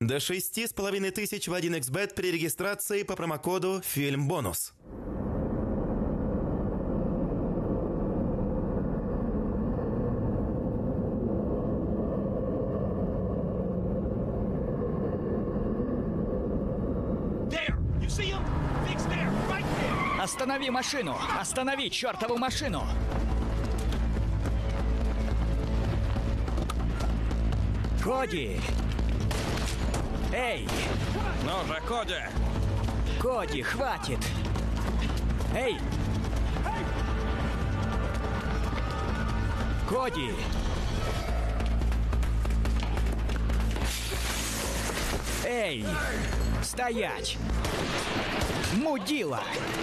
До 6500 в 1xbet при регистрации по промокоду «Фильм-бонус». Останови машину! Останови чертову машину! Коди! Эй! Ну же, Коди! Коди, хватит! Эй! Коди! Эй! Стоять! Мудила!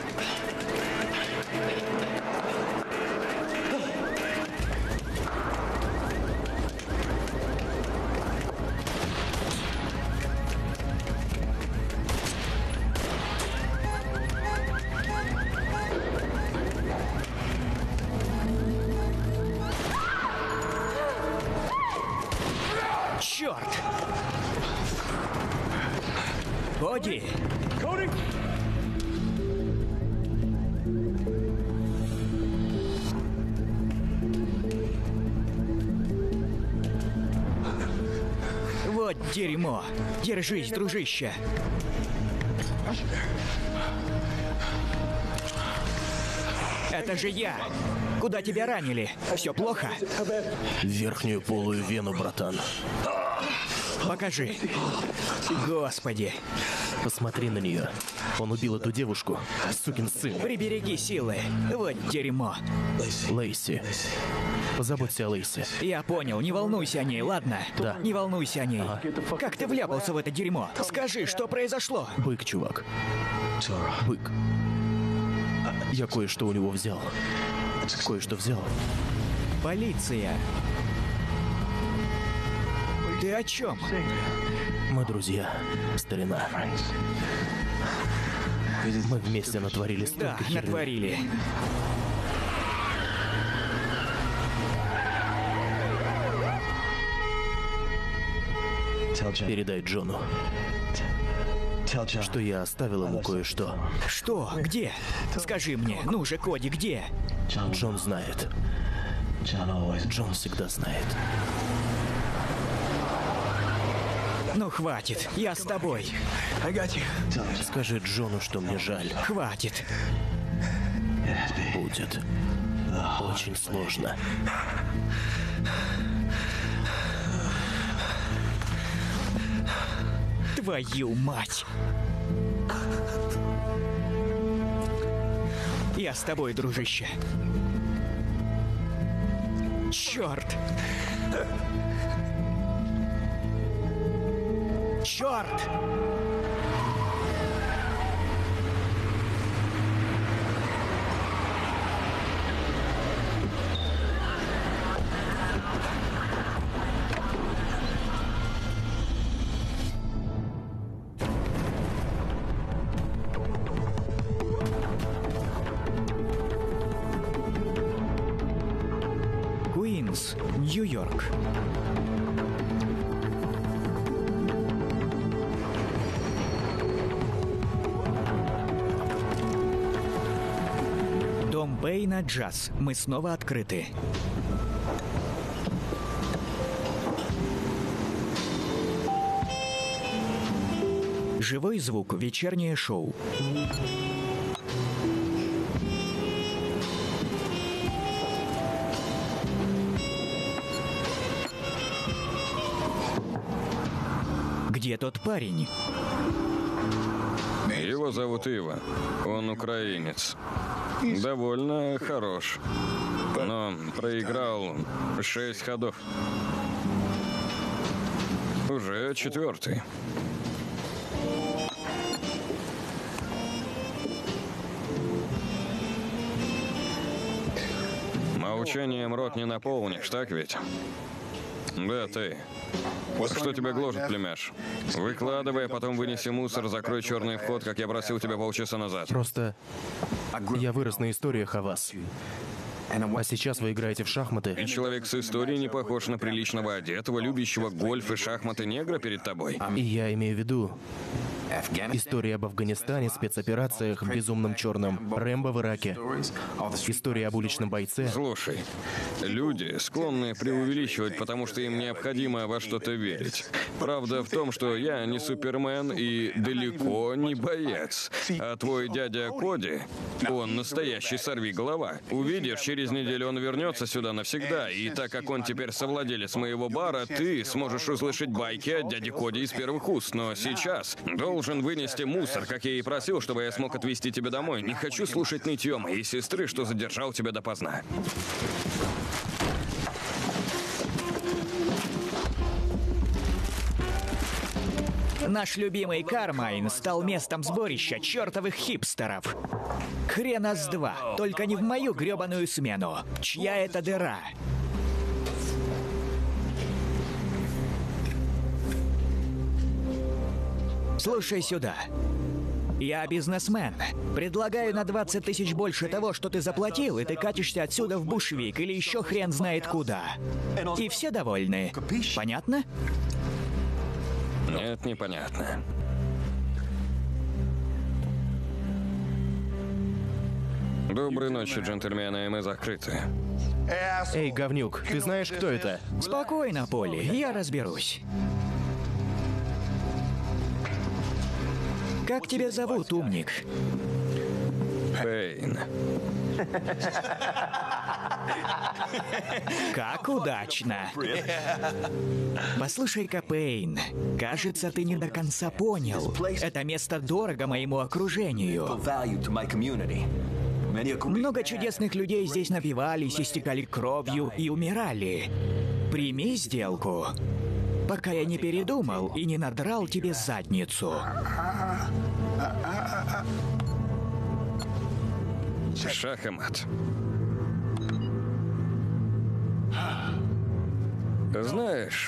Черт! Коди! Вот дерьмо! Держись, дружище! Это же я! Куда тебя ранили? Все плохо? Верхнюю полую вену, братан. Покажи. Господи. Посмотри на нее. Он убил эту девушку, сукин сын. Прибереги силы. Вот дерьмо. Лейси. Позаботься о Лейси. Я понял, не волнуйся о ней, ладно? Да. Не волнуйся о ней. Как ты вляпался в это дерьмо? Скажи, что произошло? Бык, чувак. Бык. Я кое-что у него взял. Кое-что взял. Полиция. Ты о чем? Мы друзья, старина. Мы вместе натворили Да, столько херни. натворили. Передай Джону, что я оставил ему кое-что. Что? Где? Скажи мне. Ну же, Коди, где? Джон знает. Джон всегда знает. Ну хватит, я с тобой. Скажи Джону, что мне жаль. Хватит. Будет очень сложно. Твою мать. Я с тобой, дружище. Черт. Черт! Куинс, Нью-Йорк. Дом Бэйна, джаз. Мы снова открыты. Живой звук. Вечернее шоу. Где тот парень? Его зовут Ива. Он украинец. Довольно хорош. Но проиграл 6 ходов. Уже 4-й. Молчанием рот не наполнишь, так ведь? Да, ты. Что тебя гложет, племяш? Выкладывай, а потом вынеси мусор, закрой черный вход, как я просил тебя полчаса назад. Просто я вырос на историях о вас. А сейчас вы играете в шахматы. И человек с историей не похож на приличного одетого, любящего гольф и шахматы негра перед тобой. И я имею в виду история об Афганистане, спецоперациях, безумном черном, Рэмбо в Ираке, история об уличном бойце. Слушай, люди склонны преувеличивать, потому что им необходимо во что-то верить. Правда в том, что я не Супермен и далеко не боец. А твой дядя Коди, он настоящий сорвиголова. Увидишь, через неделю он вернется сюда навсегда. И так как он теперь совладелец моего бара, ты сможешь услышать байки от дяди Коди из первых уст. Но сейчас должен вынести мусор, как я и просил, чтобы я смог отвезти тебя домой. Не хочу слушать нытье моей сестры, что задержал тебя допоздна. Наш любимый Кармайн стал местом сборища чертовых хипстеров. Хрена с два, только не в мою грёбаную смену. Чья это дыра? Слушай сюда. Я бизнесмен. Предлагаю на 20 тысяч больше того, что ты заплатил, и ты катишься отсюда в Бушвик или еще хрен знает куда. И все довольны. Понятно? Нет, непонятно. Доброй ночи, джентльмены, мы закрыты. Эй, говнюк, ты знаешь, кто это? Спокойно, Поли, я разберусь. Как тебя зовут, умник? Пейн. Как удачно. Послушай-ка, Пейн, кажется, ты не до конца понял. Это место дорого моему окружению. Много чудесных людей здесь напивались, истекали кровью и умирали. Прими сделку, пока я не передумал и не надрал тебе задницу. Шах и мат. Знаешь,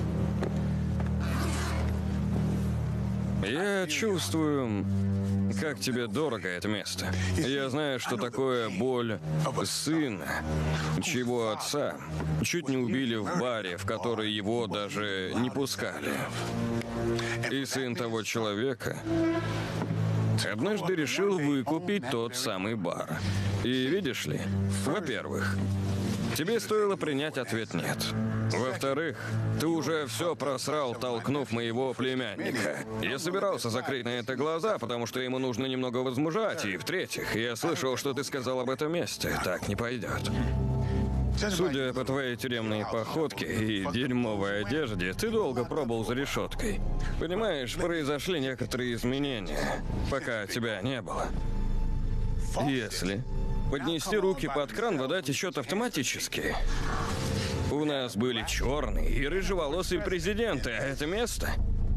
я чувствую, как тебе дорого это место. Я знаю, что такое боль сына, чьего отца чуть не убили в баре, в который его даже не пускали. И сын того человека однажды решил выкупить тот самый бар. И видишь ли, во-первых, тебе стоило принять ответ «нет». Во-вторых, ты уже все просрал, толкнув моего племянника. Я собирался закрыть на это глаза, потому что ему нужно немного возмужать. И в-третьих, я слышал, что ты сказал об этом месте. Так не пойдет. Судя по твоей тюремной походке и дерьмовой одежде, ты долго пробыл за решеткой. Понимаешь, произошли некоторые изменения, пока тебя не было. Если поднести руки под кран, вода течет автоматически. У нас были черные и рыжеволосые президенты, а это место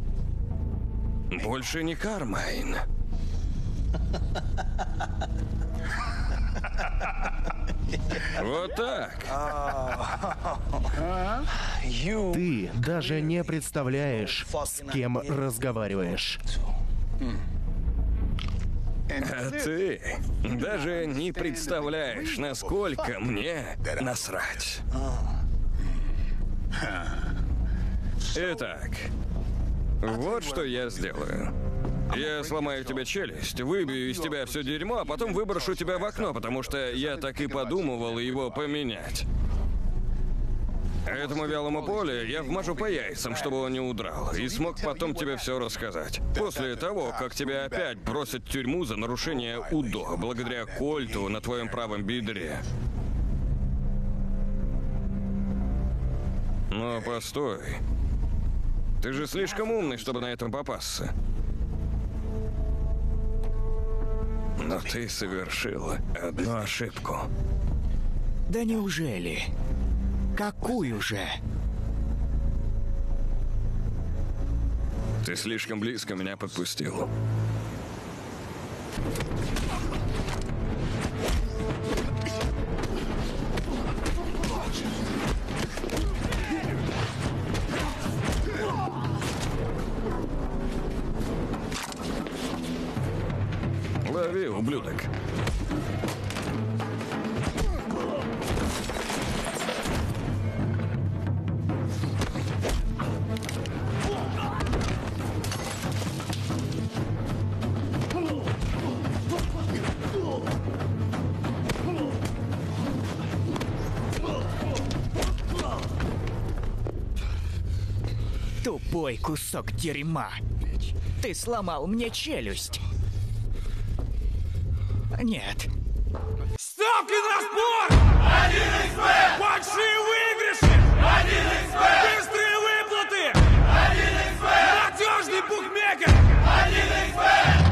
больше не Кармайн. Вот так. Ты даже не представляешь, с кем разговариваешь. А ты даже не представляешь, насколько мне насрать. Итак, вот что я сделаю. Я сломаю тебе челюсть, выбью из тебя все дерьмо, а потом выброшу тебя в окно, потому что я так и подумывал его поменять. Этому вялому Поле я вмажу по яйцам, чтобы он не удрал, и смог потом тебе все рассказать. После того, как тебя опять бросят в тюрьму за нарушение УДО, благодаря кольту на твоем правом бедре. Но постой. Ты же слишком умный, чтобы на этом попасться. Но ты совершила одну ошибку. Да неужели? Какую же? Ты слишком близко меня подпустил. Лови, ублюдок. Тупой кусок дерьма. Ты сломал мне челюсть. Нет. Ставки на спорт! 1xbet! Большие выигрыши! 1xbet! Быстрые выплаты! 1xbet! Надежный букмекер! 1xbet!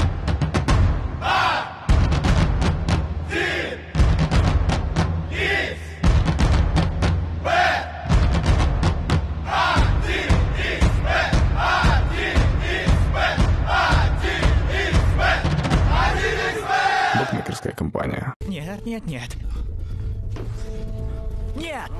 Букмекерская компания. Нет, нет, нет. Нет!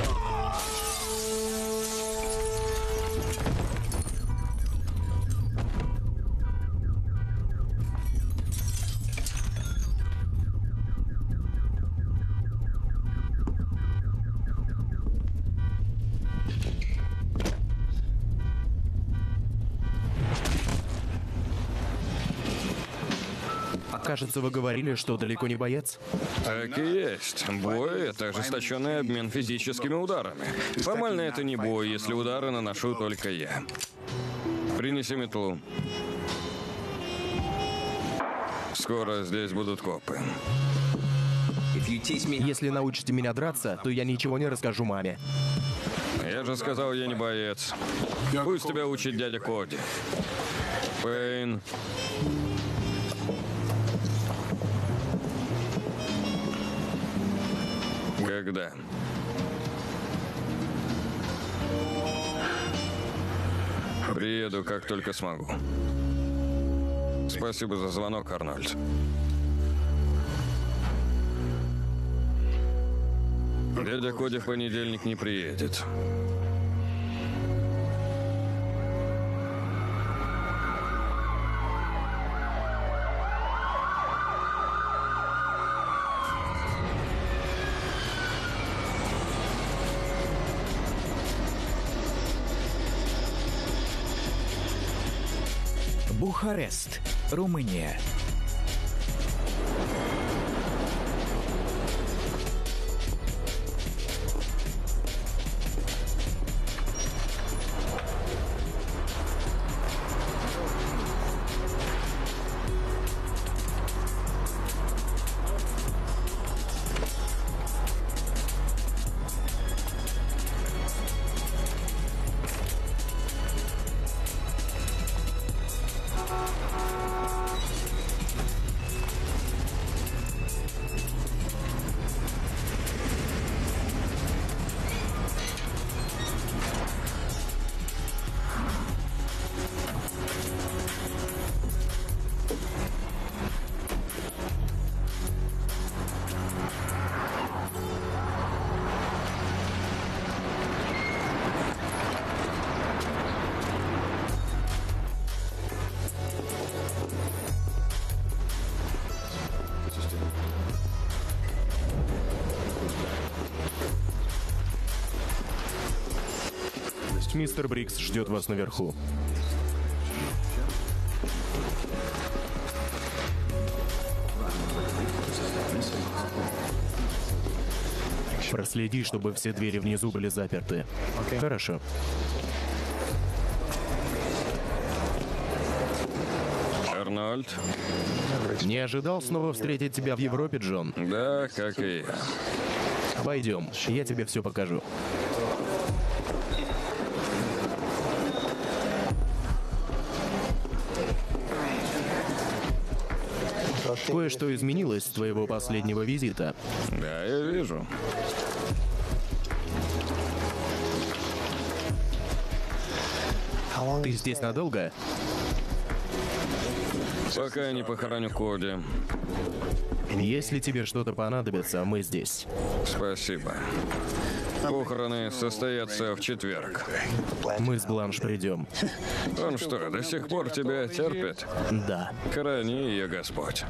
Кажется, вы говорили, что далеко не боец. Так и есть. Бой — это ожесточенный обмен физическими ударами. Формально это не бой, если удары наношу только я. Принеси метлу. Скоро здесь будут копы. Если научите меня драться, то я ничего не расскажу маме. Я же сказал, я не боец. Пусть тебя учит дядя Коди. Пейн. Когда? Приеду, как только смогу. Спасибо за звонок, Арнольд. Дядя Коди в понедельник не приедет. Бухарест, Румыния. Мистер Брикс ждет вас наверху. Проследи, чтобы все двери внизу были заперты. Хорошо. Арнольд? Не ожидал снова встретить тебя в Европе, Джон? Да, как и я. Пойдем, я тебе все покажу. Кое-что изменилось с твоего последнего визита. Да, я вижу. Ты здесь надолго? Пока я не похороню Коди. Если тебе что-то понадобится, мы здесь. Спасибо. Похороны состоятся в четверг. Мы с Бланш придем. Он что, до сих пор тебя терпит? Да. Храни ее Господь.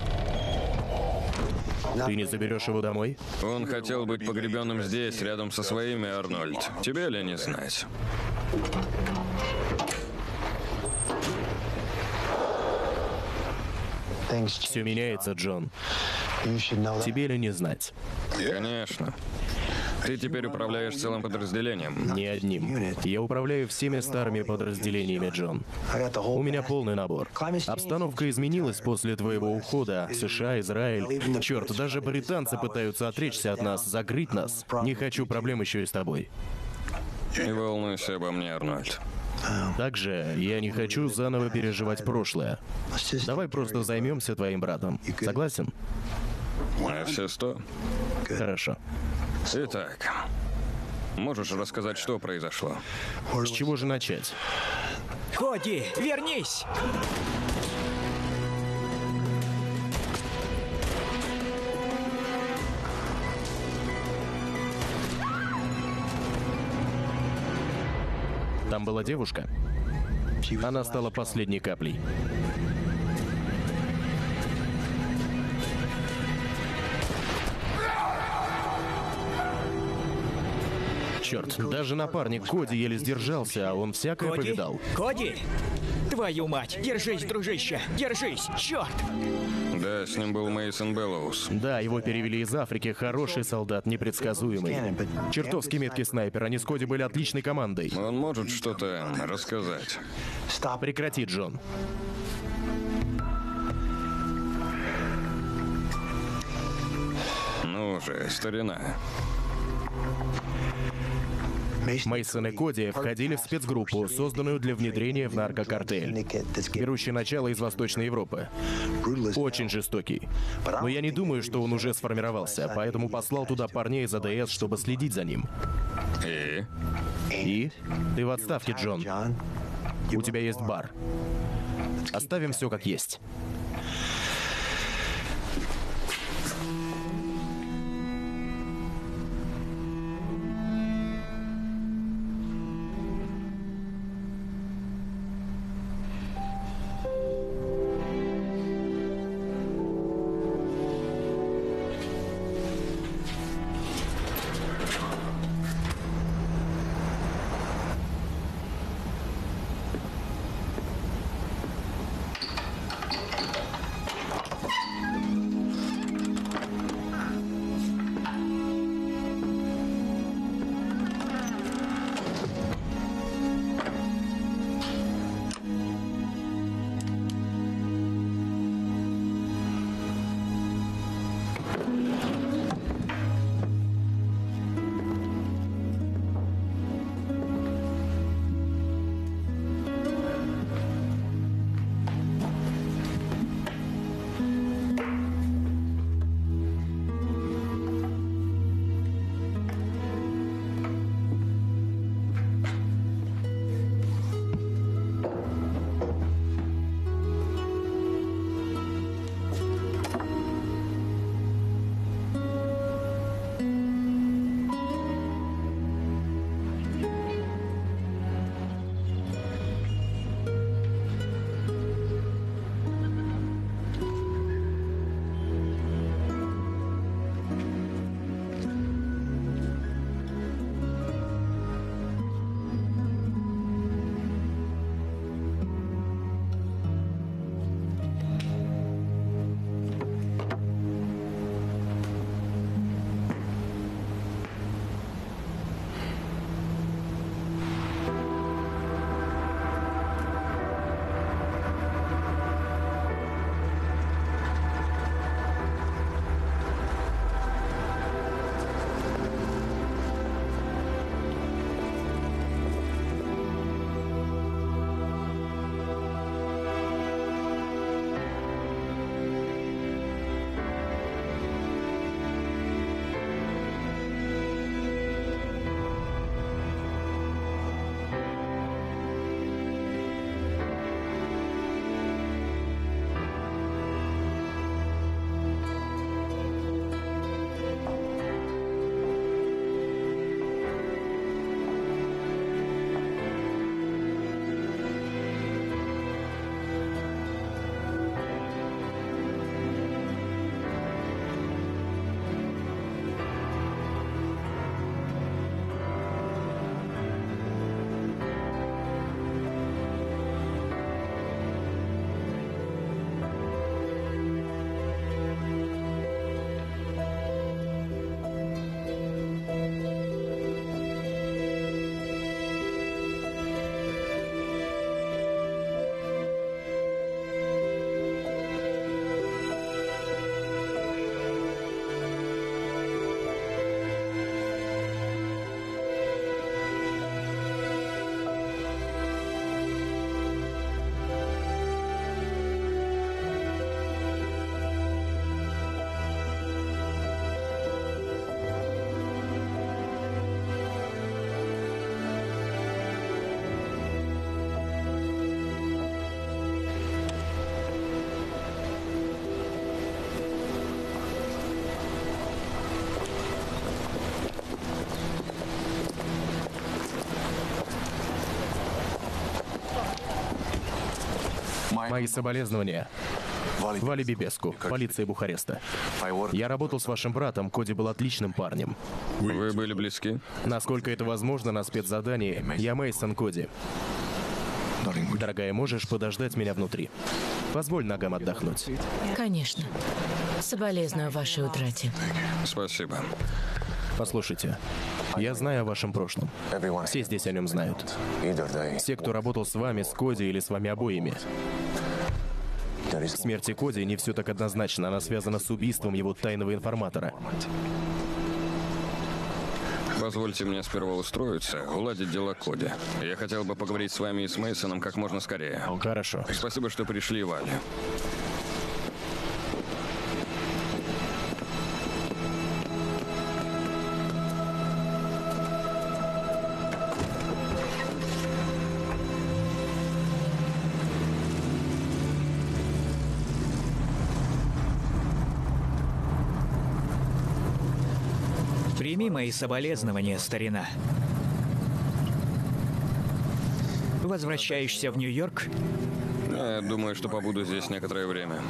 Ты не заберешь его домой? Он хотел быть погребенным здесь, рядом со своими, Арнольд. Тебе ли не знать? Все меняется, Джон. Тебе ли не знать? Конечно. Ты теперь управляешь целым подразделением. Не одним. Я управляю всеми старыми подразделениями, Джон. У меня полный набор. Обстановка изменилась после твоего ухода. США, Израиль. Черт, даже британцы пытаются отречься от нас, закрыть нас. Не хочу проблем еще и с тобой. Не волнуйся обо мне, Арнольд. Также я не хочу заново переживать прошлое. Давай просто займемся твоим братом. Согласен? На все 100. Хорошо. Итак, можешь рассказать, что произошло? С чего же начать? Коди, вернись! Там была девушка. Она стала последней каплей. Черт, даже напарник Коди еле сдержался, а он всякое Коди? повидал. Коди! Твою мать! Держись, дружище! Держись! Черт! Да, с ним был Мейсон Беллоус. Да, его перевели из Африки, хороший солдат, непредсказуемый. Чертовски меткий снайпер, они с Коди были отличной командой. Он может что-то рассказать. Прекрати, Джон. Ну же, старина. Мейсон и Коди входили в спецгруппу, созданную для внедрения в наркокартель, берущий начало из Восточной Европы. Очень жестокий. Но я не думаю, что он уже сформировался, поэтому послал туда парней из АДС, чтобы следить за ним. И? Ты в отставке, Джон. У тебя есть бар. Оставим все как есть. Мои соболезнования. Вали Бибеску, полиция Бухареста. Я работал с вашим братом, Коди был отличным парнем. Вы были близки? Насколько это возможно на спецзадании, я Мейсон Коди. Дорогая, можешь подождать меня внутри? Позволь ногам отдохнуть. Конечно. Соболезную вашей утрате. Спасибо. Послушайте, я знаю о вашем прошлом. Все здесь о нем знают. Все, кто работал с вами, с Коди или с вами обоими. В смерти Коди не все так однозначно. Она связана с убийством его тайного информатора. Позвольте мне сперва устроиться, уладить дела Коди. Я хотел бы поговорить с вами и с Мейсоном как можно скорее. Хорошо. Спасибо, что пришли, Валя. Прими мои соболезнования, старина. Возвращаешься в Нью-Йорк? Я думаю, что побуду здесь некоторое время.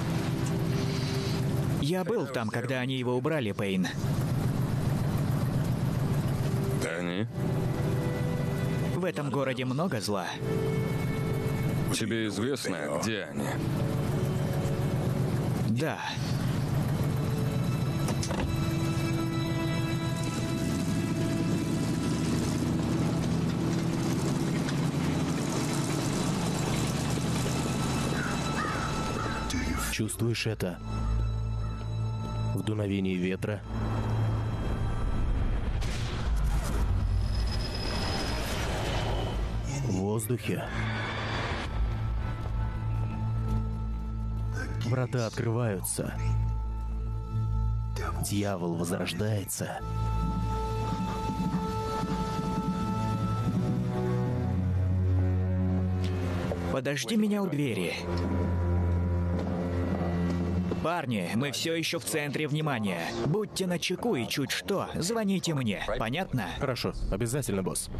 Я был там, когда они его убрали, Пейн. Они? В этом городе много зла. Тебе известно, где они? Да. Чувствуешь это? В дуновении ветра? В воздухе? Врата открываются. Дьявол возрождается. Подожди меня у двери. Парни, мы все еще в центре внимания. Будьте начеку и чуть что, звоните мне. Понятно? Хорошо, обязательно, босс.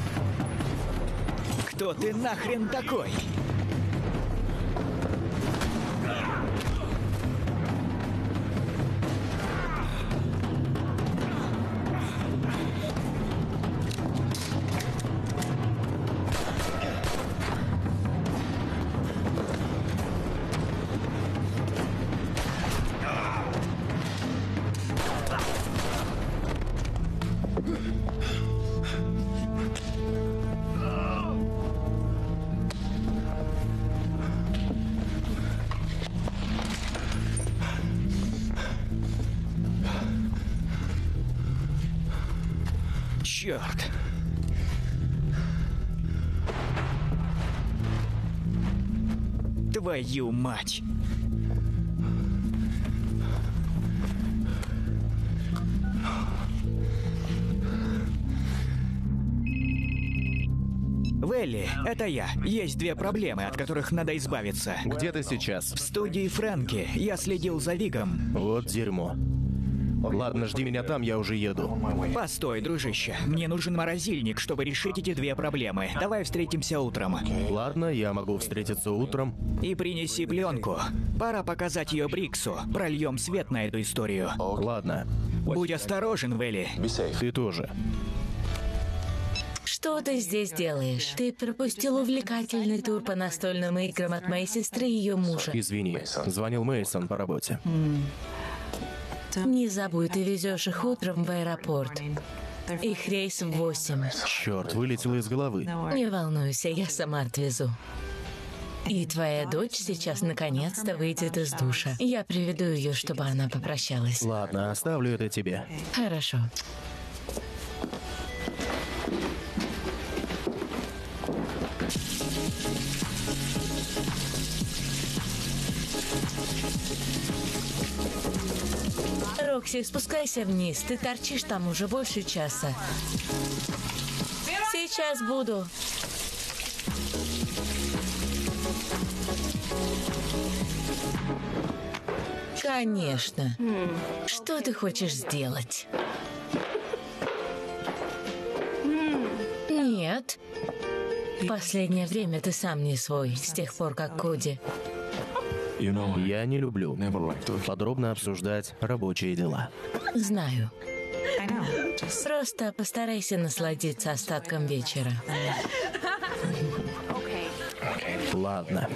Кто ты нахрен такой? Черт. Твою мать. Велли, это я. Есть две проблемы, от которых надо избавиться. Где ты сейчас? В студии Фрэнки. Я следил за Вигом. Вот дерьмо. Ладно, жди меня там, я уже еду. Постой, дружище. Мне нужен морозильник, чтобы решить эти две проблемы. Давай встретимся утром. Ладно, я могу встретиться утром. И принеси пленку. Пора показать ее Бриксу. Прольем свет на эту историю. Ладно, Будь осторожен, Велли. ты тоже. Что ты здесь делаешь? Ты пропустил увлекательный тур по настольным играм от моей сестры и ее мужа. Извини, звонил Мейсон по работе. Не забудь, ты везешь их утром в аэропорт. Их рейс в 8. Черт, вылетело из головы. Не волнуйся, я сама отвезу. И твоя дочь сейчас наконец-то выйдет из душа. Я приведу ее, чтобы она попрощалась. Ладно, оставлю это тебе. Хорошо. Рокси, спускайся вниз. Ты торчишь там уже больше часа. Сейчас буду. Конечно. Что ты хочешь сделать? Нет. В последнее время ты сам не свой, с тех пор, как Коди. Я не люблю подробно обсуждать рабочие дела. Знаю. Просто постарайся насладиться остатком вечера. Ладно.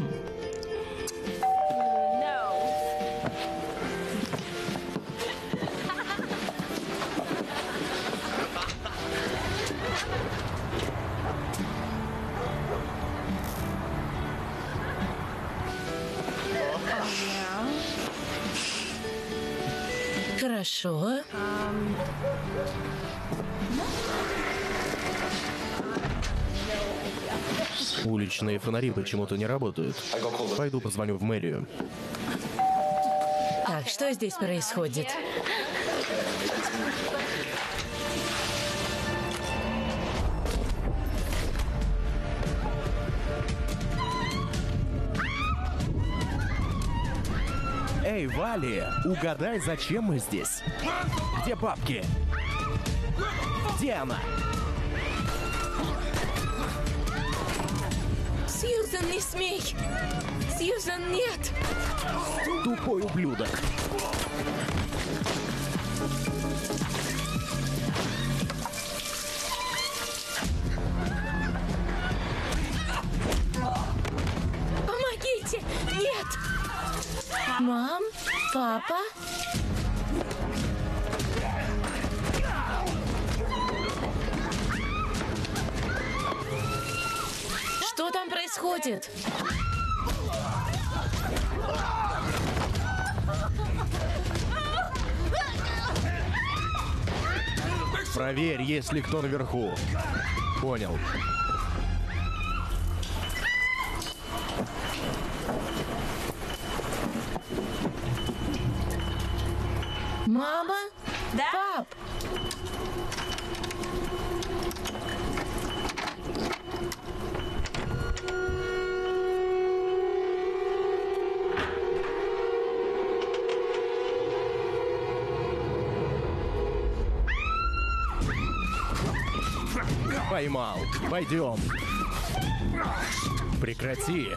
Хорошо. Уличные фонари почему-то не работают. Пойду позвоню в мэрию. Так, что здесь происходит? Эй, Валли, угадай, зачем мы здесь? Где бабки? Где она? Сьюзан, не смей! Сьюзан, нет! Тупой ублюдок. Помогите! Нет! Мам? Папа? Что там происходит? Проверь, есть ли кто наверху. Понял. Мама? Да? Пап? Поймал. Пойдем. Прекрати.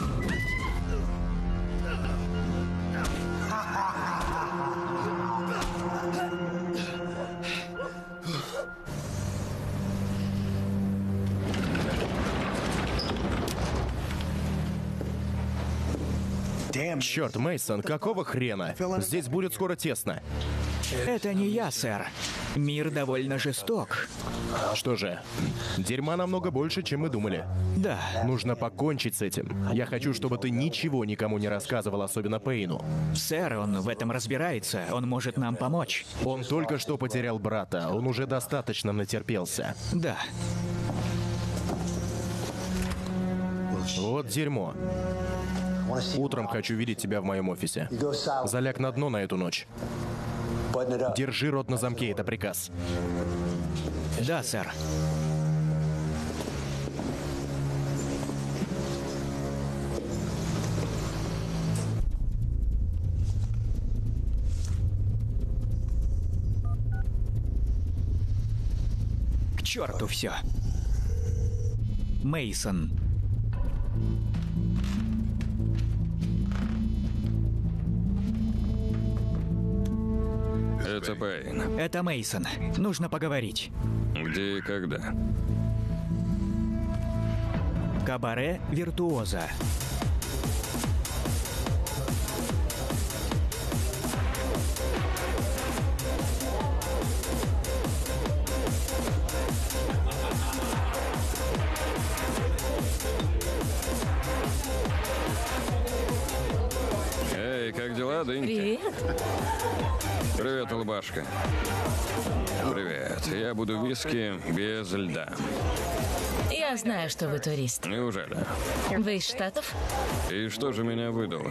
Черт, Мейсон, какого хрена? Здесь будет скоро тесно. Это не я, сэр. Мир довольно жесток. Что же, дерьма намного больше, чем мы думали. Да. Нужно покончить с этим. Я хочу, чтобы ты ничего никому не рассказывал, особенно Пейну. Сэр, он в этом разбирается. Он может нам помочь. Он только что потерял брата. Он уже достаточно натерпелся. Да. Вот дерьмо. Утром хочу видеть тебя в моем офисе. Заляг на дно на эту ночь. Держи рот на замке, это приказ. Да, сэр. К черту все. Мейсон. Это Пейн. Это Мейсон. Нужно поговорить. Где и когда? Кабаре Виртуоза. Эй, как дела, Дынька? Привет. Привет, улыбашка. Привет. Я буду виски без льда. Я знаю, что вы турист. Неужели? Вы из Штатов? И что же меня выдало?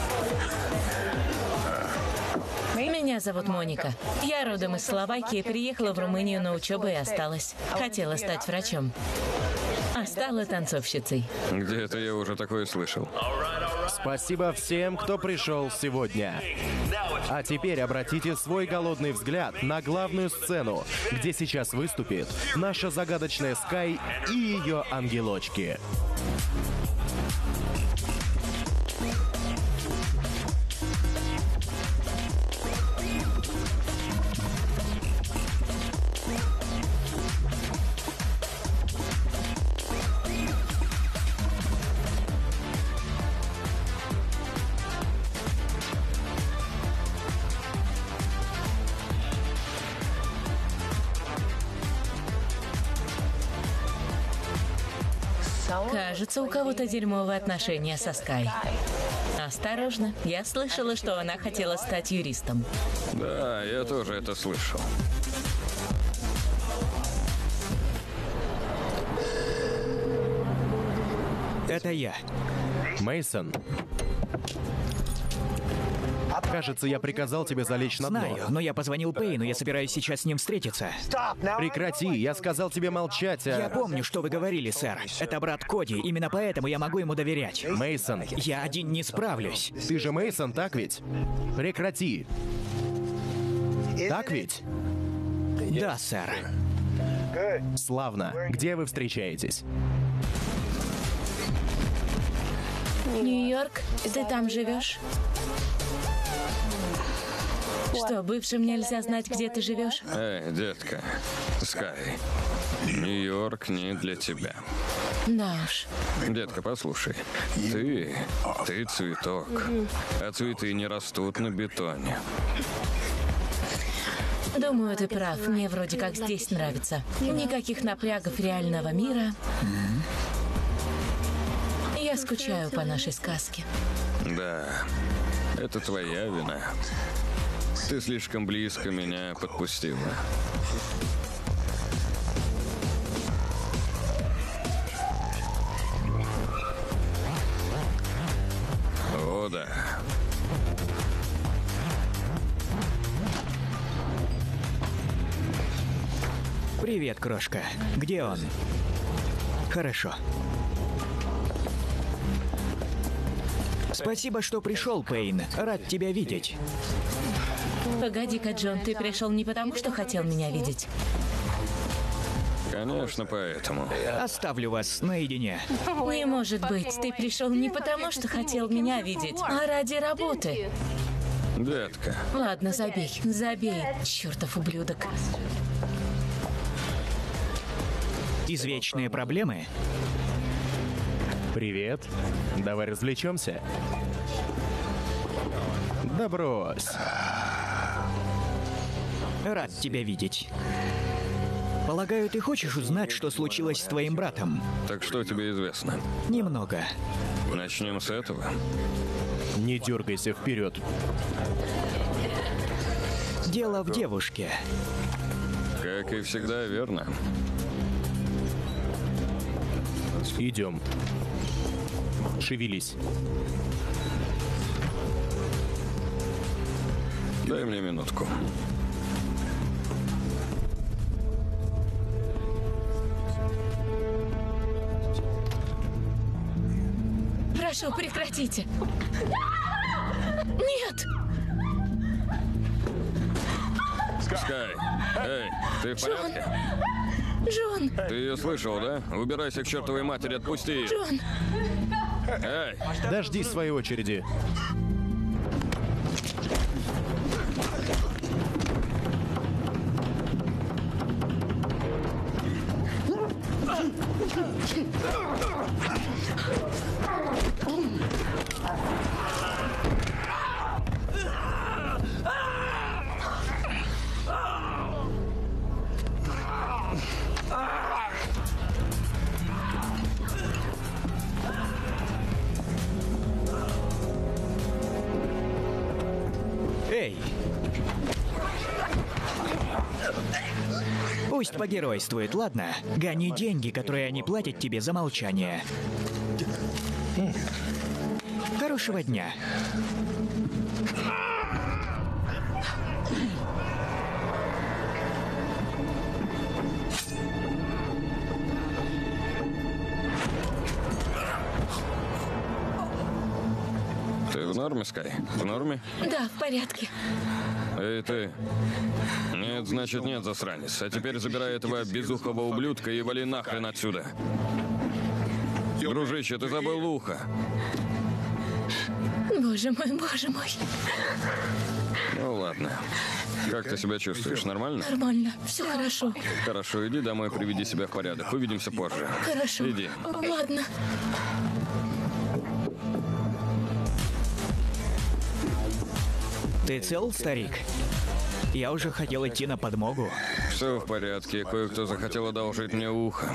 Меня зовут Моника. Я родом из Словакии, приехала в Румынию на учебу и осталась. Хотела стать врачом. А стала танцовщицей. Где-то я уже такое слышал. Спасибо всем, кто пришел сегодня. А теперь обратите свой голодный взгляд на главную сцену, где сейчас выступит наша загадочная Скай и ее ангелочки. Кажется, у кого-то дерьмовые отношения со Скай. Осторожно, я слышала, что она хотела стать юристом. Да, я тоже это слышал. Это я. Мейсон. Кажется, я приказал тебе залечь на дно. Знаю, но я позвонил Пейну, я собираюсь сейчас с ним встретиться. Прекрати, я сказал тебе молчать, Я помню, что вы говорили, сэр. Это брат Коди, именно поэтому я могу ему доверять. Мейсон, Я один не справлюсь. ты же Мейсон, так ведь? Прекрати. Так ведь? Да, сэр. Славно. Где вы встречаетесь? Нью-Йорк, ты там живешь? Что, бывшим нельзя знать, где ты живешь? Эй, детка, Скай, Нью-Йорк не для тебя. Да уж. Детка, послушай, ты цветок, а цветы не растут на бетоне. Думаю, ты прав. Мне вроде как здесь нравится. Никаких напрягов реального мира. Я скучаю по нашей сказке. Да, это твоя вина. Ты слишком близко меня подпустила. О, да. Привет, крошка. Где он? Хорошо. Спасибо, что пришел, Пейн. Рад тебя видеть. Погоди-ка, Джон, ты пришел не потому, что хотел меня видеть. Конечно, поэтому. Оставлю вас наедине. Не может быть, ты пришел не потому, что хотел меня видеть, а ради работы. Детка, Ладно, забей, чертов ублюдок. Извечные проблемы? Привет. Давай развлечемся. Да брось. Рад тебя видеть. Полагаю, ты хочешь узнать, что случилось с твоим братом? Так что тебе известно? Немного. Начнем с этого. Не дергайся вперед. Дело в девушке. Как и всегда, верно? Идем. Шевелись. Дай мне минутку. Прошу, прекратите. Нет! Скай, эй, ты в порядке? Джон! Ты ее слышал, да? Убирайся к чертовой матери, отпусти ее. Джон! Эй, Дождись своей очереди. Эй! Пусть погеройствует, ладно? Гони деньги, которые они платят тебе за молчание. Хорошего дня. ты в норме, Скай? В норме? Да, в порядке. Эй, ты. Нет, значит нет, засранец. А теперь забирай этого безухого ублюдка и вали нахрен отсюда. Дружище, ты забыл ухо. Боже мой. Ну ладно. Как ты себя чувствуешь? Нормально? Нормально, все хорошо. Хорошо, иди домой, приведи себя в порядок. Увидимся позже. Хорошо. Иди. Ладно. Ты цел, старик? Я уже хотел идти на подмогу. Все в порядке. Кое-кто захотел одолжить мне ухо.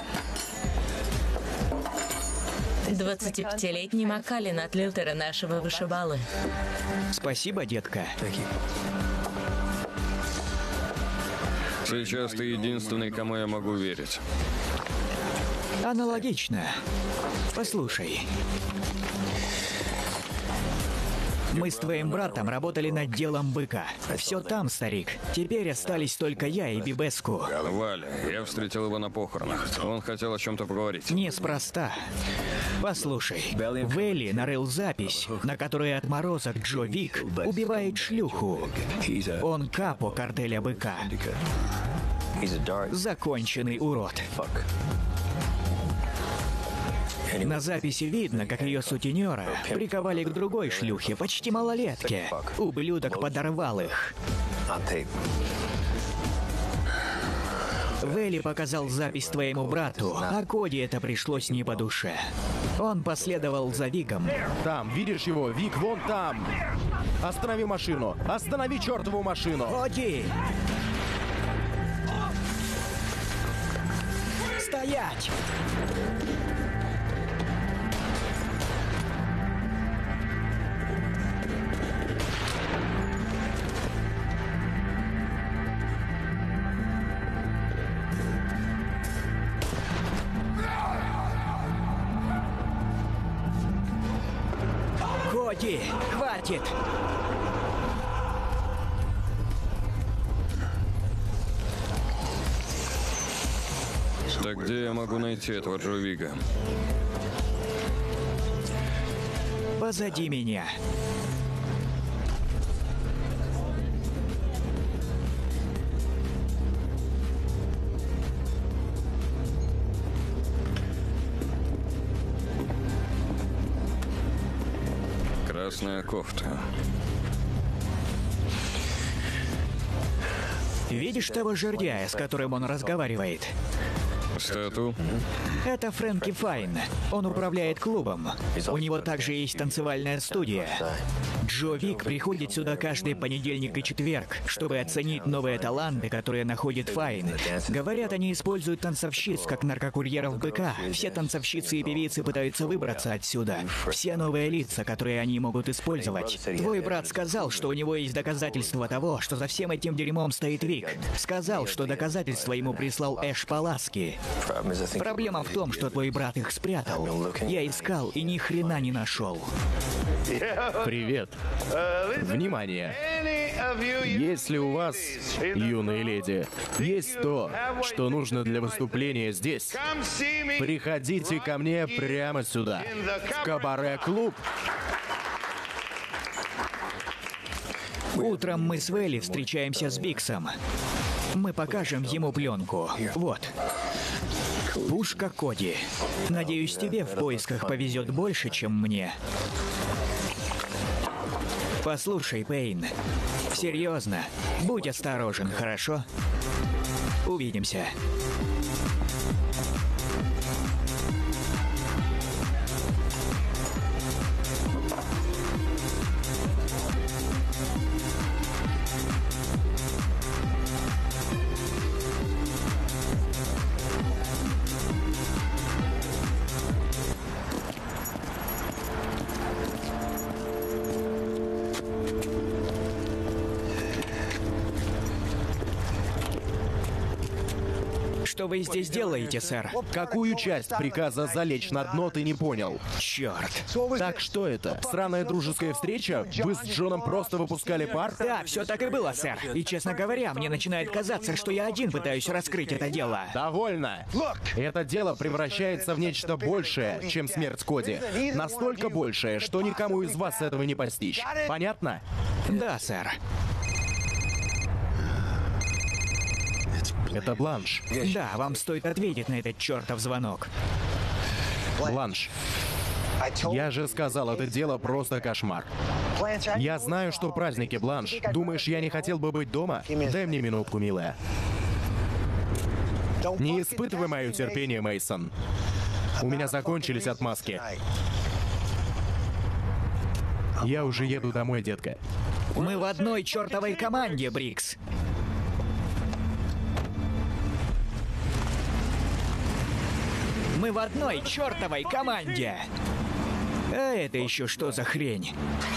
25-летний Макалин от Лютера, нашего вышибалы. Спасибо, детка. Сейчас ты единственный, кому я могу верить. Аналогично. Послушай. Мы с твоим братом работали над делом быка. Все там, старик. Теперь остались только я и Бибеску. Валя, я встретил его на похоронах. Он хотел о чем-то поговорить. Неспроста. Послушай, Вэлли нарыл запись, на которой отморозок Джо Вик убивает шлюху. Он капо картеля быка. Законченный урод. На записи видно, как ее сутенера приковали к другой шлюхе, почти малолетке. Ублюдок подорвал их. Вэлли показал запись твоему брату, а Коди это пришлось не по душе. Он последовал за Виком. Там, видишь его? Вик, вон там! Останови машину! Останови чертову машину! Коди! Стоять! Коди, хватит! Так где я могу найти этого Джо Вика? Позади меня. Красная кофта. Видишь того жердяя, с которым он разговаривает? Стату? Это Фрэнки Файн. Он управляет клубом. У него также есть танцевальная студия. Джо Вик приходит сюда каждый понедельник и четверг, чтобы оценить новые таланты, которые находит Файн. Говорят, они используют танцовщиц как наркокурьеров быка. Все танцовщицы и певицы пытаются выбраться отсюда. Все новые лица, которые они могут использовать. Твой брат сказал, что у него есть доказательства того, что за всем этим дерьмом стоит Вик. Сказал, что доказательства ему прислал Эш Паласки. Проблема в том, что твой брат их спрятал. Я искал и ни хрена не нашел. Привет. Внимание. Если у вас, юные леди, есть то, что нужно для выступления здесь, приходите ко мне прямо сюда, в кабаре-клуб. Утром мы с Вэлли встречаемся с Биксом. Мы покажем ему пленку. Вот. Пушка Коди. Надеюсь, тебе в поисках повезет больше, чем мне. Послушай, Пейн. Серьезно. Будь осторожен, хорошо? Увидимся. Что вы здесь делаете, сэр? Какую часть приказа залечь на дно ты не понял? Черт. Так что это? Сраная дружеская встреча? Вы с Джоном просто выпускали пар? Да, все так и было, сэр. И, честно говоря, мне начинает казаться, что я один пытаюсь раскрыть это дело. Довольно. Это дело превращается в нечто большее, чем смерть Коди. Настолько большее, что никому из вас этого не постичь. Понятно? Да, сэр. Это Бланш. Да, вам стоит ответить на этот чертов звонок. Бланш. Я же сказал, это дело просто кошмар. Я знаю, что праздники, Бланш. Думаешь, я не хотел бы быть дома? Дай мне минутку, милая. Не испытывай мое терпение, Мейсон. У меня закончились отмазки. Я уже еду домой, детка. Мы в одной чертовой команде, Брикс. Мы в одной чертовой команде. А это еще что за хрень?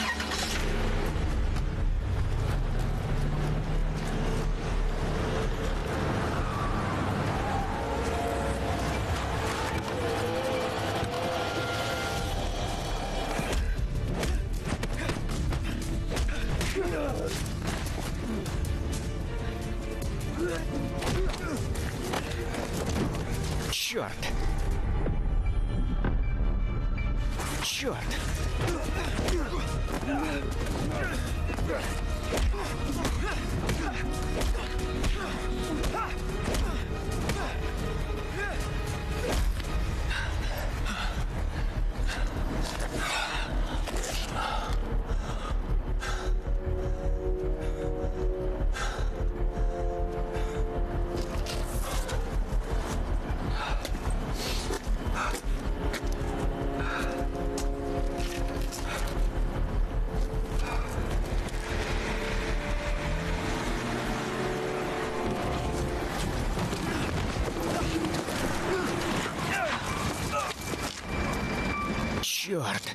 Черт. Черт. Черт.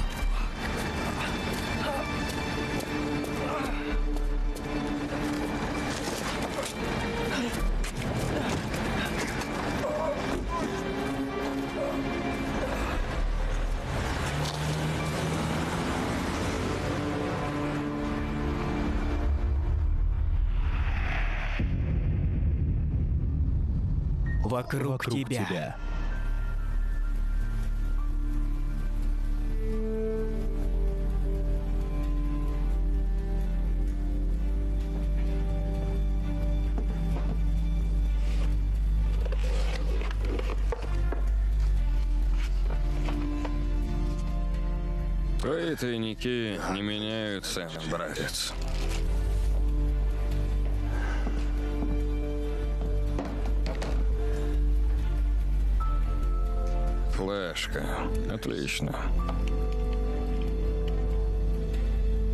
Вокруг тебя. Твои тайники не меняются, братец. Флешка. Отлично.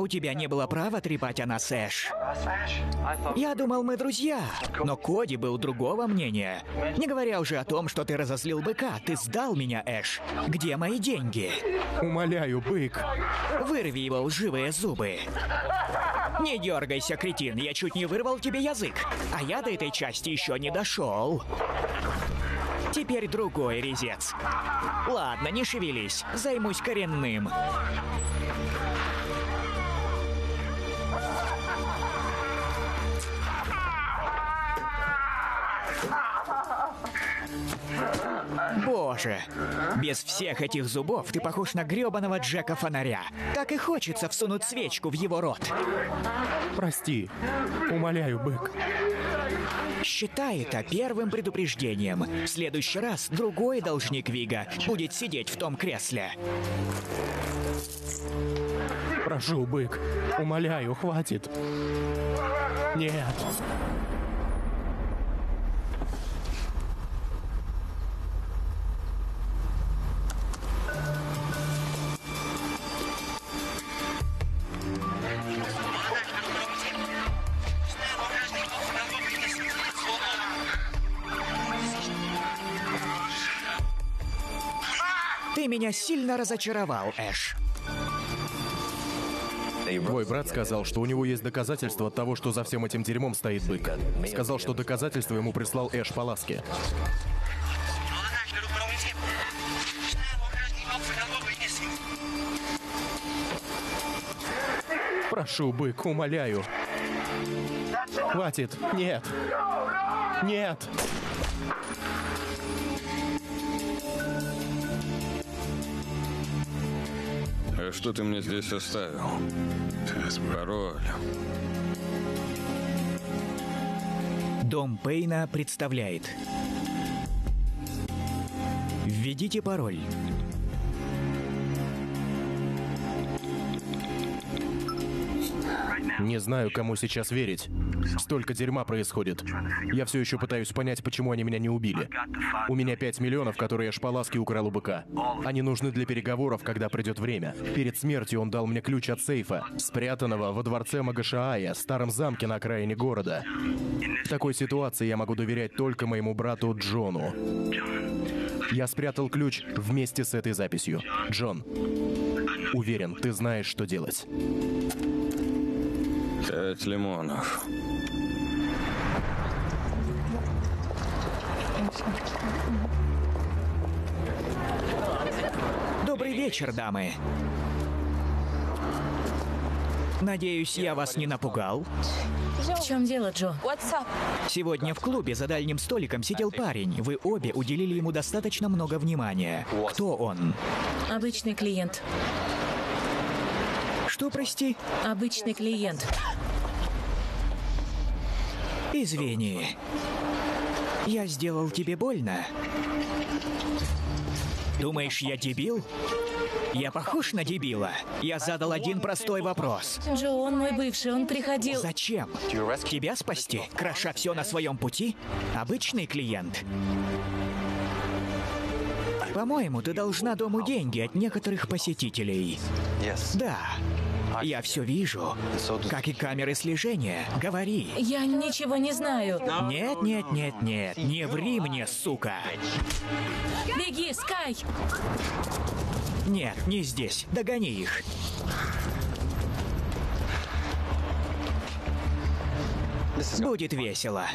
У тебя не было права трепать о нас, Эш. Я думал, мы друзья, но Коди был другого мнения. Не говоря уже о том, что ты разозлил быка. Ты сдал меня, Эш. Где мои деньги? Умоляю, бык. Вырви его лживые зубы. Не дергайся, кретин, я чуть не вырвал тебе язык. А я до этой части еще не дошел. Теперь другой резец. Ладно, не шевелись, займусь коренным. Боже, без всех этих зубов ты похож на грёбаного Джека Фонаря. Так и хочется всунуть свечку в его рот. Прости. Умоляю, бык. Считай это первым предупреждением. В следующий раз другой должник Вига будет сидеть в том кресле. Прошу, бык. Умоляю, хватит. Нет. Ты меня сильно разочаровал, Эш. Твой брат сказал, что у него есть доказательства того, что за всем этим дерьмом стоит бык. Сказал, что доказательства ему прислал Эш Паласки. Прошу, бык, умоляю. Хватит. Нет. Нет. А что ты мне здесь оставил? Пароль. Дом Пейна представляет. Введите пароль. Не знаю, кому сейчас верить. Столько дерьма происходит. Я все еще пытаюсь понять, почему они меня не убили. У меня 5 миллионов, которые Эш Паласки украл у быка. Они нужны для переговоров, когда придет время. Перед смертью он дал мне ключ от сейфа, спрятанного во дворце Магашаая, старом замке на окраине города. В такой ситуации я могу доверять только моему брату Джону. Я спрятал ключ вместе с этой записью. Джон, уверен, ты знаешь, что делать. 5 лимонов. Добрый вечер, дамы. Надеюсь, я вас не напугал? В чем дело, Джо? Сегодня в клубе за дальним столиком сидел парень. Вы обе уделили ему достаточно много внимания. Кто он? Обычный клиент. Что, прости? Обычный клиент. Извини. Я сделал тебе больно? Думаешь, я дебил? Я похож на дебила? Я задал один простой вопрос. Джо, он мой бывший, он приходил... Зачем? Тебя спасти, кроша все на своем пути? Обычный клиент. По-моему, ты должна дому деньги от некоторых посетителей. Да. Я все вижу. Как и камеры слежения. Говори. Я ничего не знаю. Нет, нет, нет, нет. Не ври мне, сука. Беги, Скай! Нет, не здесь. Догони их. Будет весело.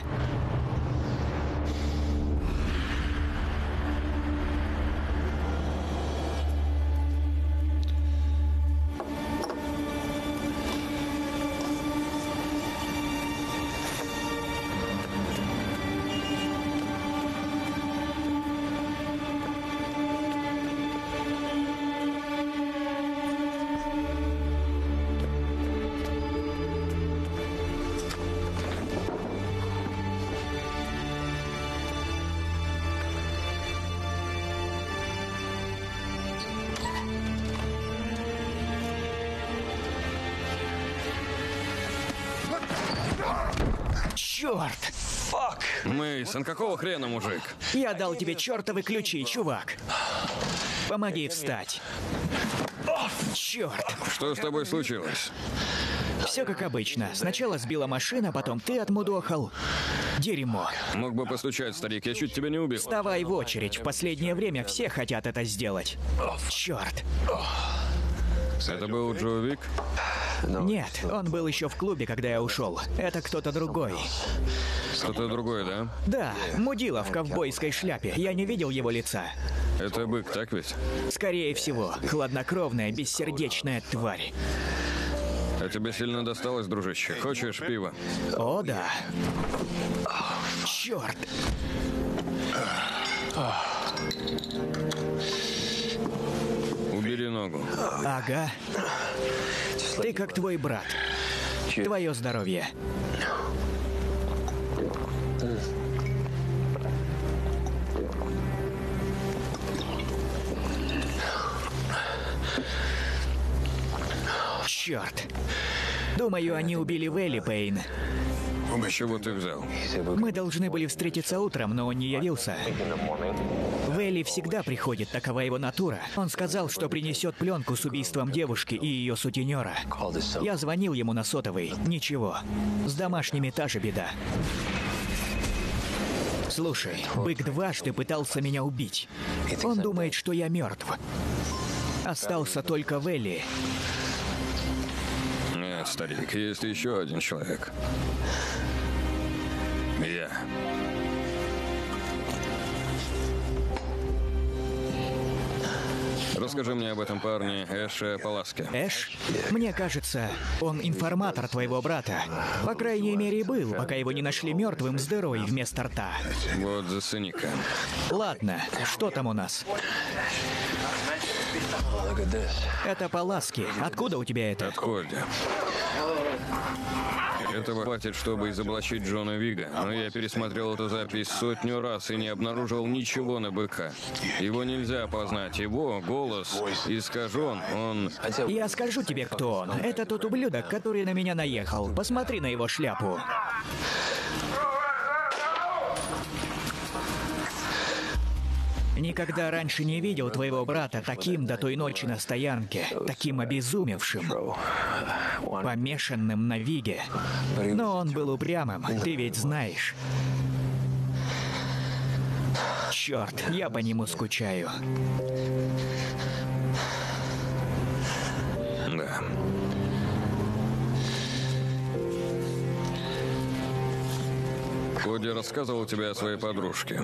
Черт! Мейсон, какого хрена, мужик? Я дал тебе чертовы ключи, чувак. Помоги встать. Черт. Что с тобой случилось? Все как обычно. Сначала сбила машина, потом ты отмудохал. Дерьмо. Мог бы постучать, старик, я чуть тебя не убил. Вставай в очередь. В последнее время все хотят это сделать. Черт. Это был Джо Вик? Нет, он был еще в клубе, когда я ушел. Это кто-то другой. Кто-то другой, да? Да, мудила в ковбойской шляпе. Я не видел его лица. Это бык, так ведь? Скорее всего, хладнокровная, бессердечная тварь. А тебе сильно досталось, дружище? Хочешь пива? О, да. Черт. Убери ногу. Ага. Ты как твой брат. Твое здоровье. Черт. Думаю, они убили Вэлли, Пейн. С чего ты взял? Мы должны были встретиться утром, но он не явился. Вэлли всегда приходит, такова его натура. Он сказал, что принесет пленку с убийством девушки и ее сутенера. Я звонил ему на сотовый. Ничего. С домашними та же беда. Слушай, бык дважды пытался меня убить. Он думает, что я мертв. Остался только Вэлли. Нет, старик, есть еще один человек. Я. Расскажи мне об этом парне Эше Паласке. Эш? Мне кажется, он информатор твоего брата. По крайней мере, был, пока его не нашли мертвым с дырой вместо рта. Вот зацени-ка. Ладно, что там у нас? Это Паласки. Откуда у тебя это? От Коди. Этого хватит, чтобы изоблачить Джона Вига. Но я пересмотрел эту запись 100 раз и не обнаружил ничего на быка. Его нельзя опознать. Его голос искажен. Он... Я скажу тебе, кто он. Это тот ублюдок, который на меня наехал. Посмотри на его шляпу. Никогда раньше не видел твоего брата таким до той ночи на стоянке, таким обезумевшим, помешанным на Виге. Но он был упрямым, ты ведь знаешь. Черт, я по нему скучаю. Да. Коди рассказывал тебе о своей подружке.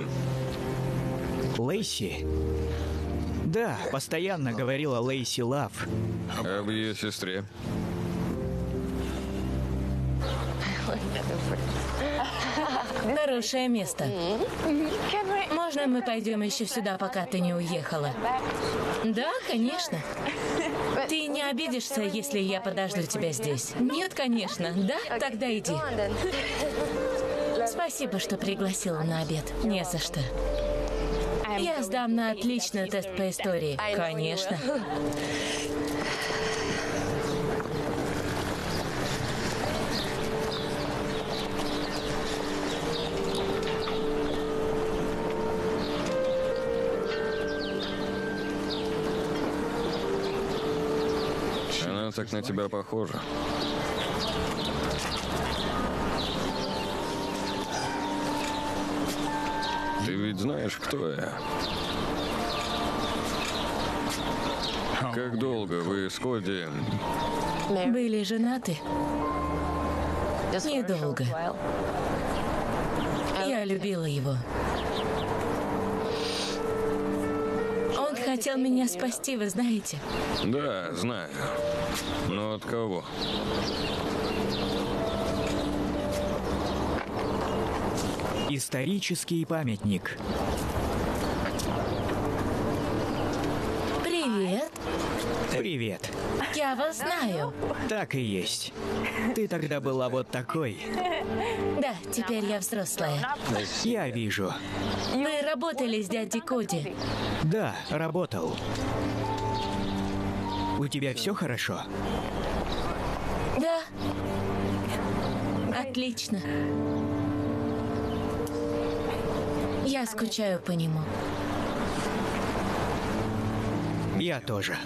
Лейси? Да, постоянно говорила Лейси Лав. Об ее сестре. Хорошее место. Можно мы пойдем еще сюда, пока ты не уехала? Да, конечно. Ты не обидишься, если я подожду тебя здесь? Нет, конечно. Да? Тогда иди. Спасибо, что пригласила на обед. Не за что. Я сдам на отличный тест по истории. Конечно. Она так на тебя похожа. Ты ведь знаешь, кто я? Как долго вы с Коди... Были женаты? Недолго. Я любила его. Он хотел меня спасти, вы знаете? Да, знаю. Но от кого? Исторический памятник. Привет. Привет. Я вас знаю. Так и есть. Ты тогда была вот такой. Да, теперь я взрослая. Я вижу. Вы работали с дядей Коди? Да, работал. У тебя все хорошо? Да. Отлично. Я скучаю по нему. Я тоже.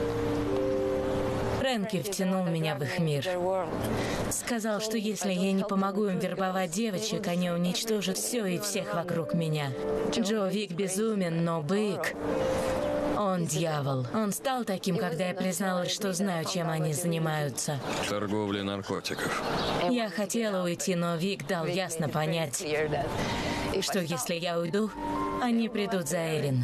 Фрэнки втянул меня в их мир. Сказал, что если я не помогу им вербовать девочек, они уничтожат все и всех вокруг меня. Джо Вик безумен, но бык. Он дьявол. Он стал таким, когда я призналась, что знаю, чем они занимаются. Торговля наркотиков. Я хотела уйти, но Вик дал ясно понять, что если я уйду, они придут за Эрин.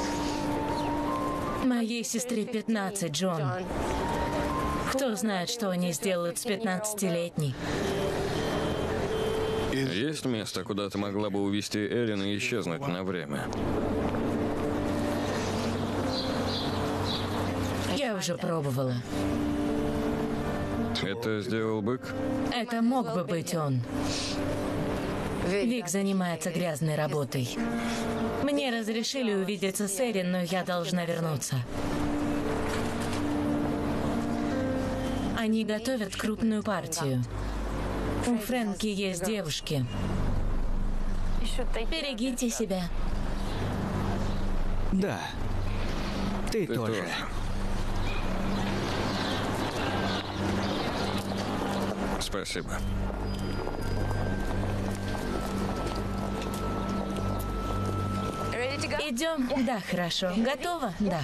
Моей сестре 15, Джон. Кто знает, что они сделают с 15-летней? Есть место, куда ты могла бы увезти Эрин и исчезнуть на время? Я уже пробовала. Это сделал бык? Это мог бы быть он. Вик занимается грязной работой. Мне разрешили увидеться с Эрин, но я должна вернуться. Они готовят крупную партию. У Фрэнки есть девушки. Берегите себя. Да. Ты тоже. Спасибо. Идем? Да, хорошо. Готова? Да.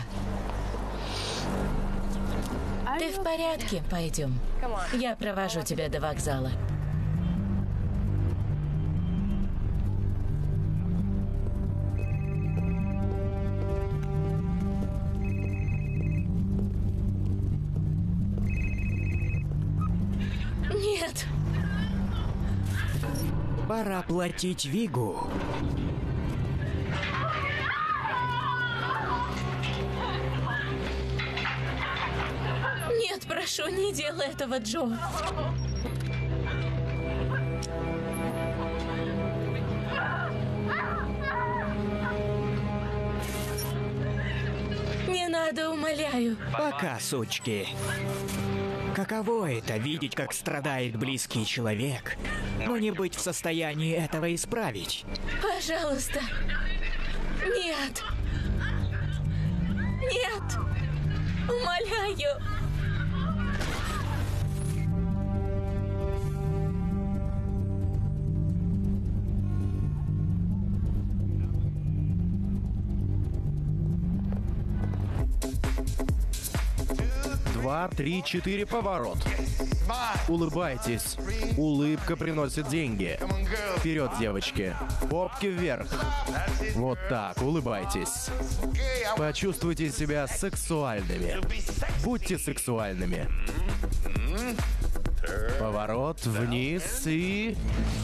Ты в порядке? Пойдем. Я провожу тебя до вокзала. Нет. Пора платить Вигу. Нет, прошу, не делай этого, Джо. Не надо, умоляю. Пока, сучки. Каково это — видеть, как страдает близкий человек, но не быть в состоянии этого исправить? Пожалуйста. Нет. Нет. Умоляю. Два, три, четыре, поворот. Улыбайтесь. Улыбка приносит деньги. Вперед, девочки. Попки вверх. Вот так, улыбайтесь. Почувствуйте себя сексуальными. Будьте сексуальными. Поворот вниз и...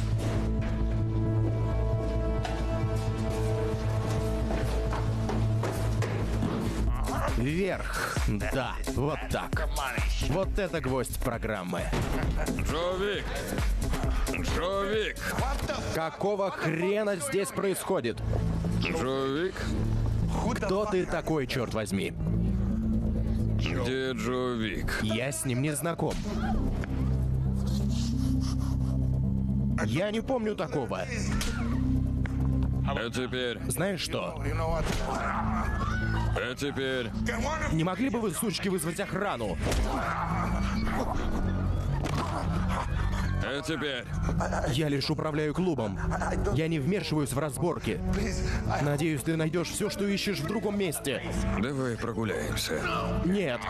Вверх. Да, вот так. Вот это гвоздь программы. Джо Вик! Джо Вик! Какого хрена здесь происходит? Джо Вик? Кто ты такой, черт возьми? Где Джо Вик? Я с ним не знаком. Я не помню такого. А теперь... Знаешь что? А теперь... Не могли бы вы, сучки, вызвать охрану? А теперь... Я лишь управляю клубом. Я не вмешиваюсь в разборки. Надеюсь, ты найдешь все, что ищешь в другом месте. Давай прогуляемся. Нет.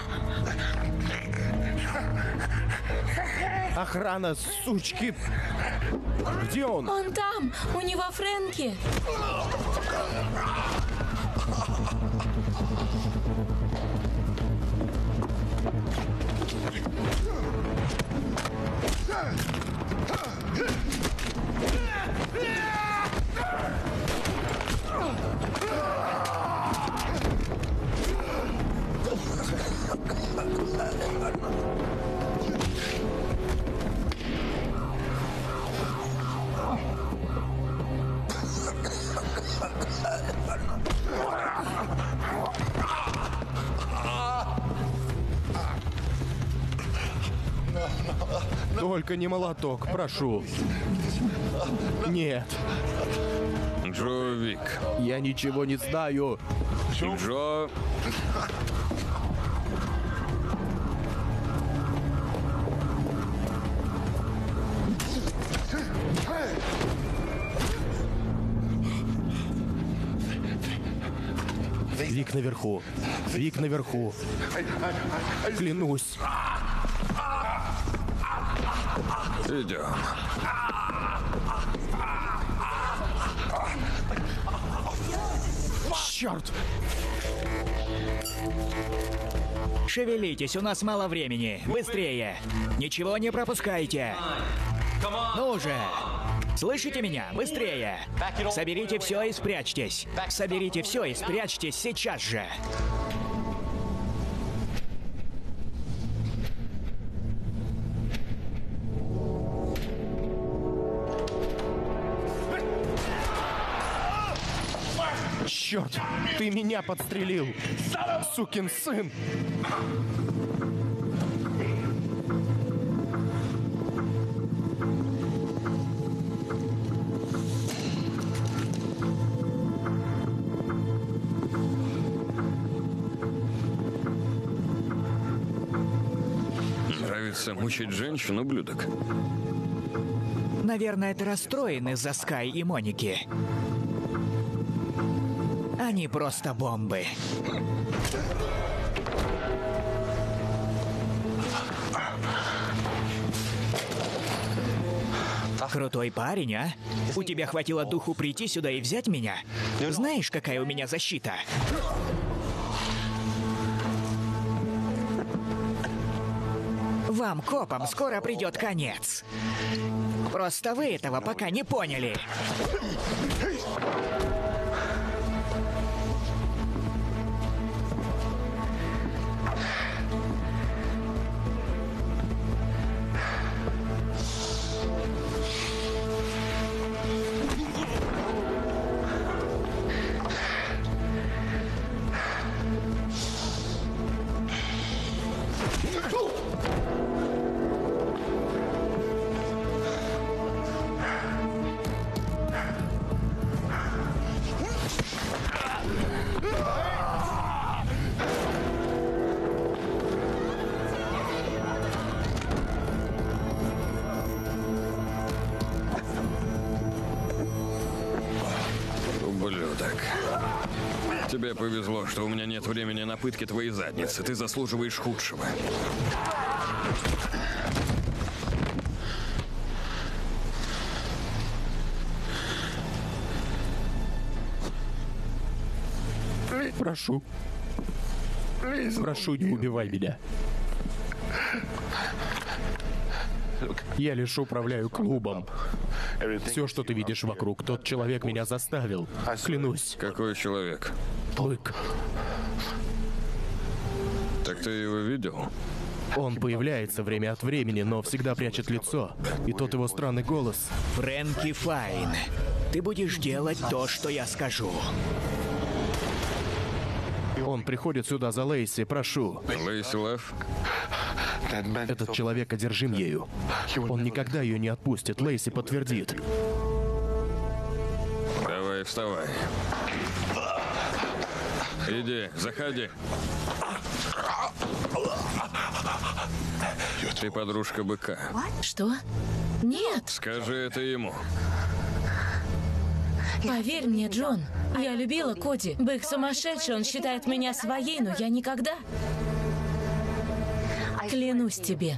Охрана, сучки. Где он? Он там. У него Фрэнки. Только не молоток, прошу. Нет, Джо Вик. я ничего не знаю. Джо... Вик наверху. Вик наверху. Клянусь. Идем. Черт! Шевелитесь, у нас мало времени. Быстрее. Ничего не пропускайте. Ну же. Слышите меня? Быстрее. Соберите все и спрячьтесь. Соберите все и спрячьтесь сейчас же. Черт! Ты меня подстрелил! Сукин сын! Нравится мучить женщин, ублюдок? Наверное, ты расстроен из-за Скай и Моники. Они просто бомбы. Крутой парень, а? У тебя хватило духу прийти сюда и взять меня? Знаешь, какая у меня защита? Вам, копам, скоро придет конец. Просто вы этого пока не поняли. Ублюдок. Тебе повезло, что у меня нет времени на пытки твоей задницы. Ты заслуживаешь худшего. Прошу. Прошу, не убивай меня. Я лишь управляю клубом. Все, что ты видишь вокруг, тот человек меня заставил. Клянусь. Какой человек? Бык. Так ты его видел? Он появляется время от времени, но всегда прячет лицо. И тот его странный голос. Фрэнки Файн, ты будешь делать то, что я скажу. Он приходит сюда за Лейси, прошу. Лейси Лав? Этот человек одержим ею. Он никогда ее не отпустит, Лейси подтвердит. Давай, вставай. Иди, заходи. Ты подружка быка. Что? Нет. Скажи это ему. Поверь мне, Джон, я любила Коди. Бык сумасшедший, он считает меня своей, но я никогда. Клянусь тебе.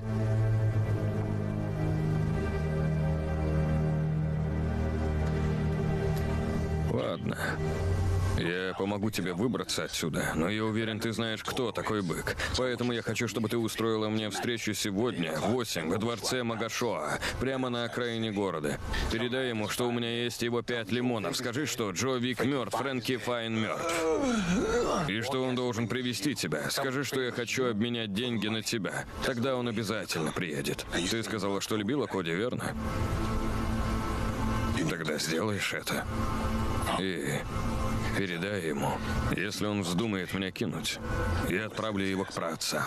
Ладно. Я помогу тебе выбраться отсюда, но я уверен, ты знаешь, кто такой бык. Поэтому я хочу, чтобы ты устроила мне встречу сегодня в 8 во дворце Магашоа, прямо на окраине города. Передай ему, что у меня есть его 5 лимонов. Скажи, что Джо Вик мертв, Фрэнки Файн мертв. И что он должен привести тебя. Скажи, что я хочу обменять деньги на тебя. Тогда он обязательно приедет. Ты сказала, что любила Коди, верно? Тогда сделаешь это. И передай ему, если он вздумает меня кинуть, я отправлю его к праотцам.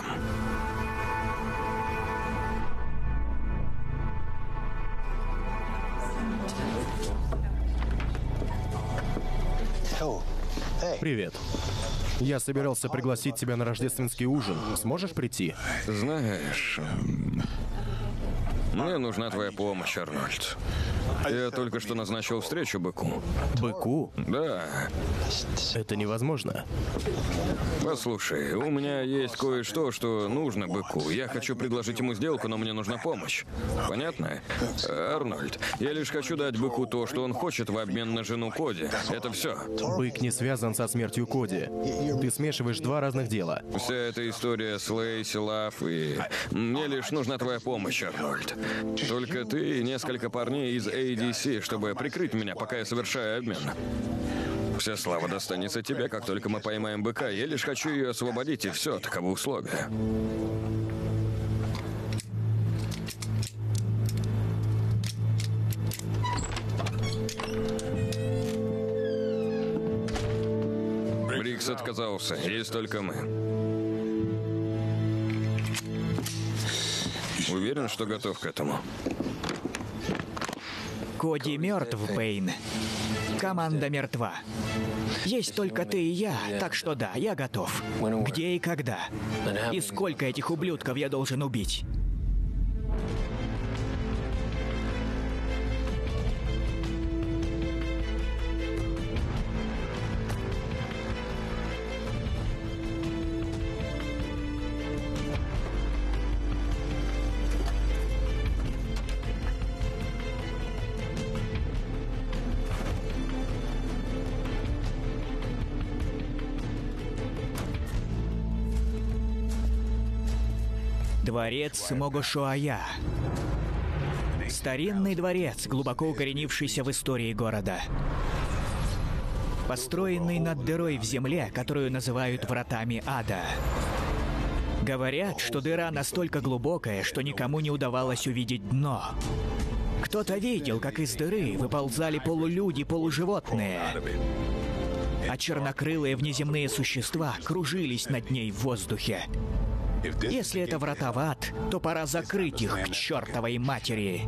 Привет. Я собирался пригласить тебя на рождественский ужин. Сможешь прийти? Знаешь, мне нужна твоя помощь, Арнольд. Я только что назначил встречу быку. Быку? Да. Это невозможно. Послушай, у меня есть кое-что, что нужно быку. Я хочу предложить ему сделку, но мне нужна помощь. Понятно? Арнольд, я лишь хочу дать быку то, что он хочет в обмен на жену Коди. Это все. Бык не связан со смертью Коди. Ты смешиваешь два разных дела. Вся эта история с Лейси, Лав и... Мне лишь нужна твоя помощь, Арнольд. Только ты и несколько парней из ADC, чтобы прикрыть меня, пока я совершаю обмен. Вся слава достанется тебе, как только мы поймаем быка. Я лишь хочу ее освободить, и все, таковы условия. Брикс отказался, есть только мы. Уверен, что готов к этому? Коди мертв, Пейн. Команда мертва. Есть только ты и я, так что да, я готов. Где и когда? И сколько этих ублюдков я должен убить? Дворец Могошуая. Старинный дворец, глубоко укоренившийся в истории города. Построенный над дырой в земле, которую называют вратами ада. Говорят, что дыра настолько глубокая, что никому не удавалось увидеть дно. Кто-то видел, как из дыры выползали полулюди, полуживотные, а чернокрылые внеземные существа кружились над ней в воздухе. Если это врата в ад, то пора закрыть их к чертовой матери.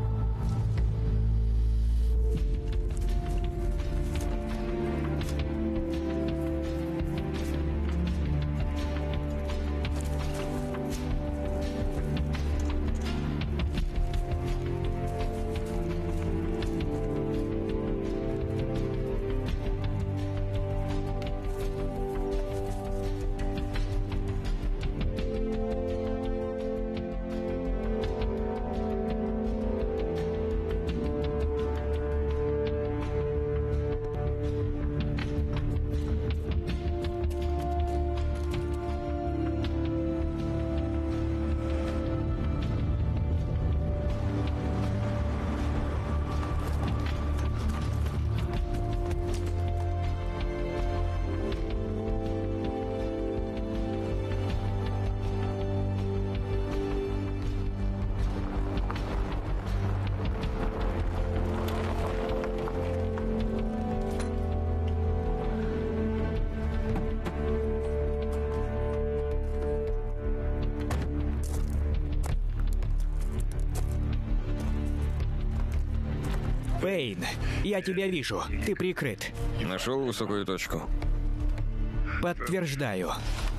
Пейн, я тебя вижу. Ты прикрыт. Нашел высокую точку? Подтверждаю.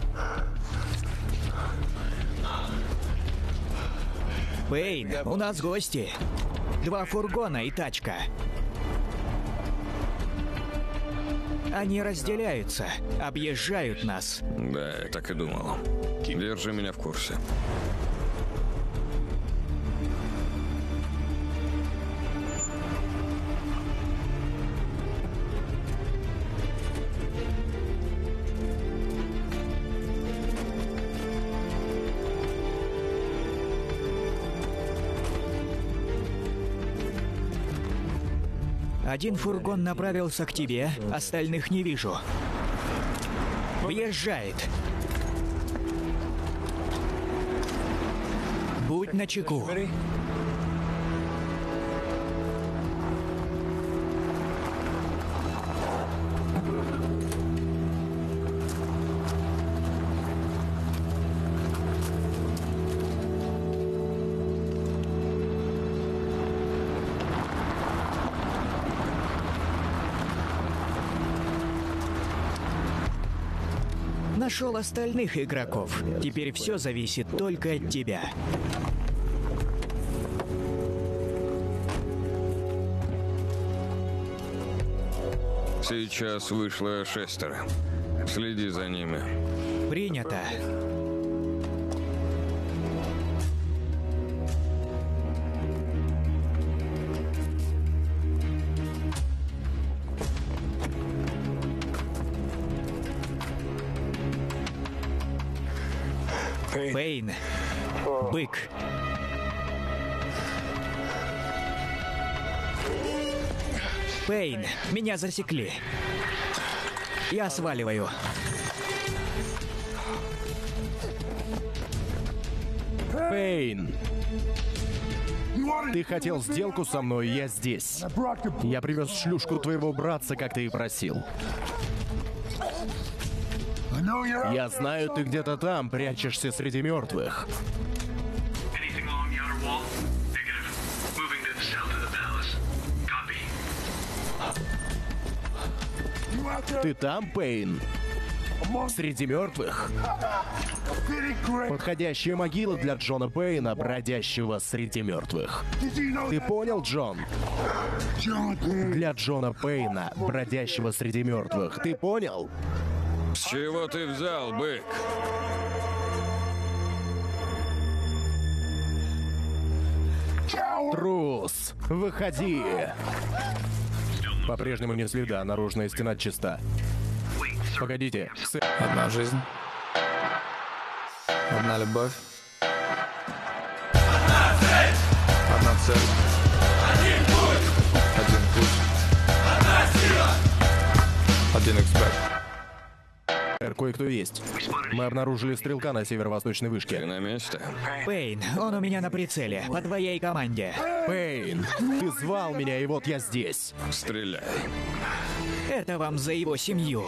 Пейн, у нас гости. 2 фургона и тачка. Они разделяются, объезжают нас. Да, я так и думал. Держи меня в курсе. Один фургон направился к тебе, остальных не вижу. Въезжает. Будь начеку. Нашел остальных игроков. Теперь все зависит только от тебя. Сейчас вышло 6. Следи за ними. Принято. Пейн. Бык. Пейн, меня засекли. Я сваливаю. Пейн. Ты хотел сделку со мной, я здесь. Я привез шлюшку твоего братца, как ты и просил. Я знаю, ты где-то там прячешься среди мертвых. Ты там, Пейн? Среди мертвых? Подходящая могила для Джона Пейна, бродящего среди мертвых. Ты понял, Джон? Для Джона Пейна, бродящего среди мертвых. Ты понял? С чего ты взял, бык? Трус! Выходи! По-прежнему не следа, наружная стена чиста. Погодите, Одна жизнь. Одна любовь. Одна цель. Один путь. Одна сила. Один эксперт. кое-кто есть. Мы обнаружили стрелка на северо-восточной Ты вышке. на месте? Пейн, он у меня на прицеле, по твоей команде. Пейн, ты звал меня, и вот я здесь. Стреляй. Это вам за его семью.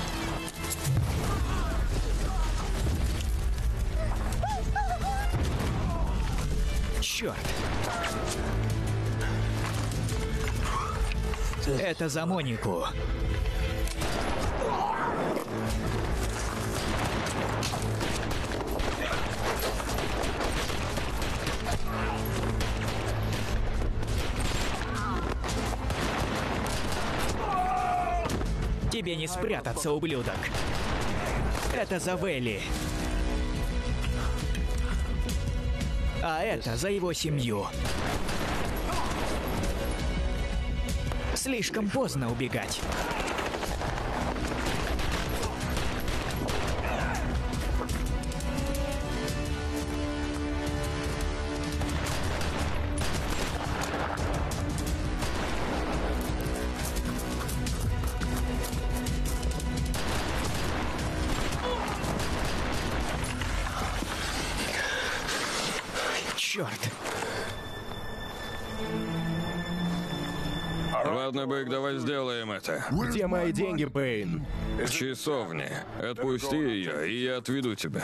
Черт. Это за Монику. Тебе не спрятаться, ублюдок. Это за Вэлли. А это за его семью. Слишком поздно убегать. Черт. Ладно, Бэк, давай сделаем это. Где мои деньги, Пейн? В часовне. Отпусти ее, и я отведу тебя.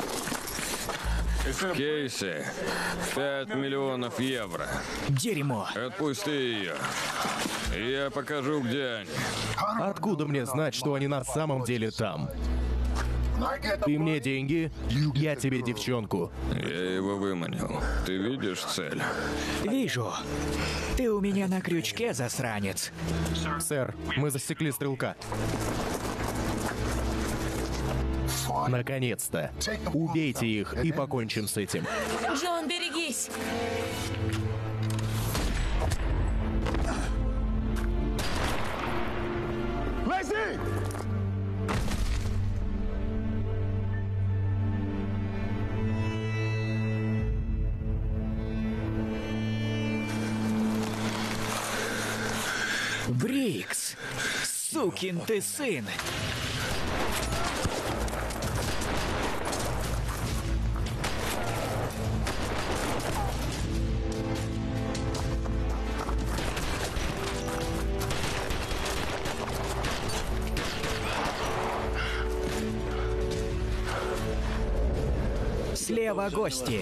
Кейси, 5 миллионов евро. Дерьмо. Отпусти ее. Я покажу, где они. Откуда мне знать, что они на самом деле там? Ты мне деньги, я тебе девчонку. Я его выманил. Ты видишь цель? Вижу. Ты у меня на крючке, засранец. Сэр, мы засекли стрелка. Наконец-то. Убейте их и покончим с этим. Джон, берегись! Брикс! Сукин ты сын! Слева гости.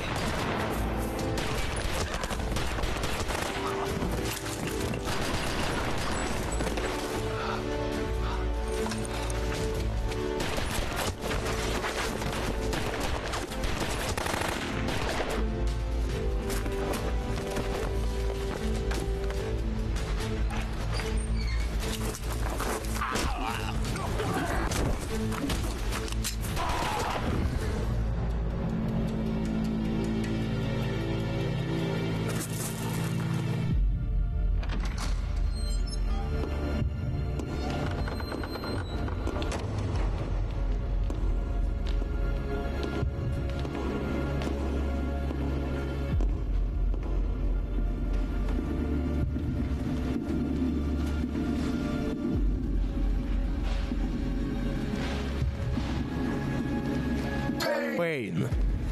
Пейн.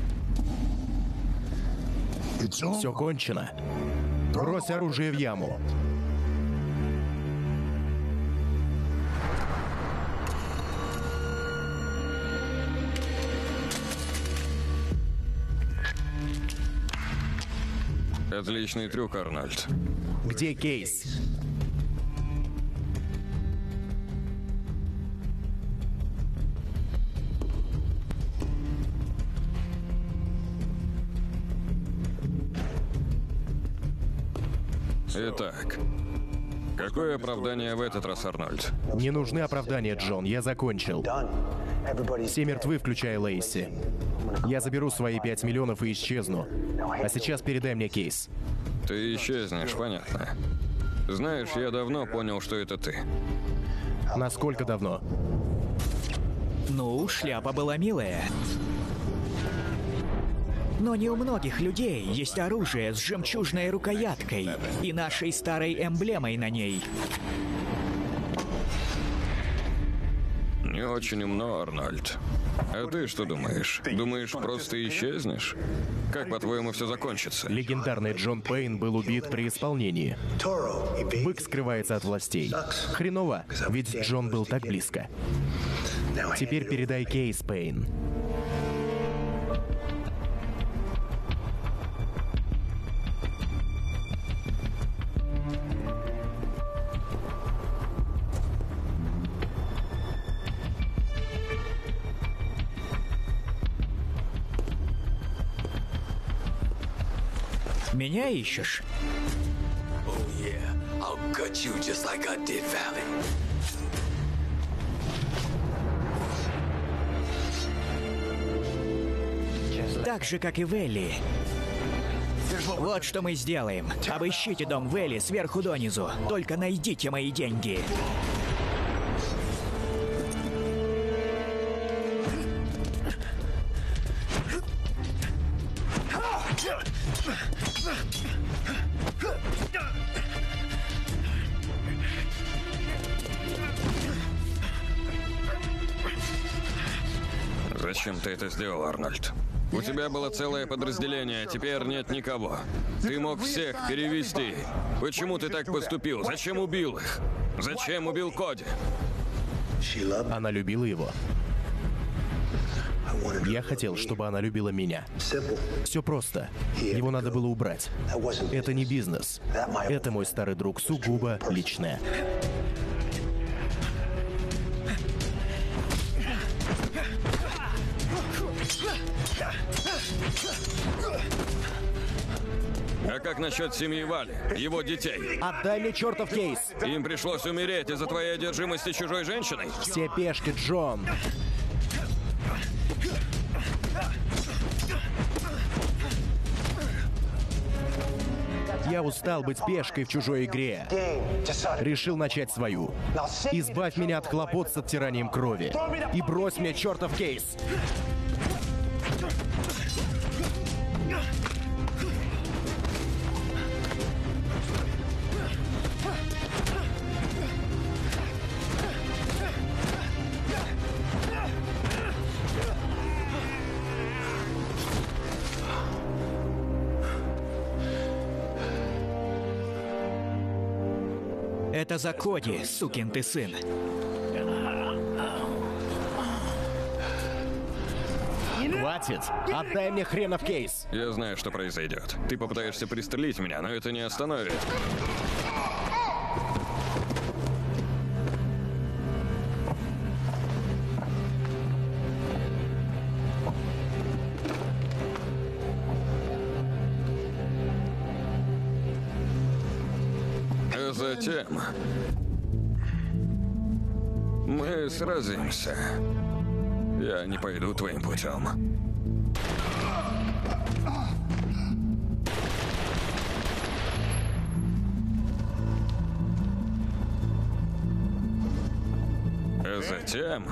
Все кончено. Брось оружие в яму. Отличный трюк, Арнольд. Где Кейс? Итак, какое оправдание в этот раз, Арнольд? Не нужны оправдания, Джон. Я закончил. Все мертвы, включая Лейси. Я заберу свои 5 миллионов и исчезну. А сейчас передай мне Кейс. Ты исчезнешь, понятно. Знаешь, я давно понял, что это ты. Насколько давно? Ну, шляпа была милая. Но не у многих людей есть оружие с жемчужной рукояткой и нашей старой эмблемой на ней. Не очень умно, Арнольд. А ты что думаешь? Думаешь, просто исчезнешь? Как, по-твоему, все закончится? Легендарный Джон Пейн был убит при исполнении. Бык скрывается от властей. Хреново, ведь Джон был так близко. Теперь передай Кейс, Пейн. Меня ищешь? Так же, как и Велли. Вот что мы сделаем. Обыщите дом Велли сверху донизу. Только найдите мои деньги. Зачем ты это сделал, Арнольд? У тебя было целое подразделение, а теперь нет никого. Ты мог всех перевести. Почему ты так поступил? Зачем убил их? Зачем убил Коди? Она любила его. Я хотел, чтобы она любила меня. Все просто. Его надо было убрать. Это не бизнес. Это, мой старый друг, сугубо личное. А как насчет семьи Вали, его детей? Отдай мне чертов Кейс! Им пришлось умереть из-за твоей одержимости чужой женщиной? Все пешки, Джон! Я устал быть пешкой в чужой игре. Решил начать свою. Избавь меня от хлопот с оттиранием крови. И брось мне чертов Кейс! Это за Коди, сукин ты сын. Хватит! Отдай мне хренов Кейс! Я знаю, что произойдет. Ты попытаешься пристрелить меня, но это не остановит. А затем мы сразимся. Я не пойду твоим путем. А затем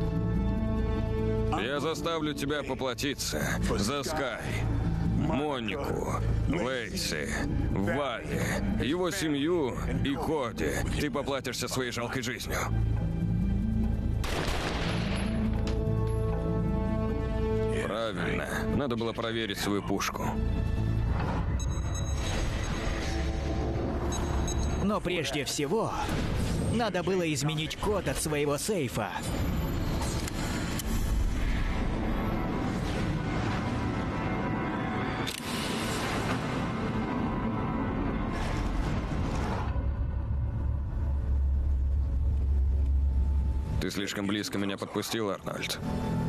я заставлю тебя поплатиться за Скай, Монику, Лейси, Вали, его семью и Коди. Ты поплатишься своей жалкой жизнью. Правильно. Надо было проверить свою пушку. Но прежде всего, надо было изменить код от своего сейфа. Ты слишком близко меня подпустил, Арнольд.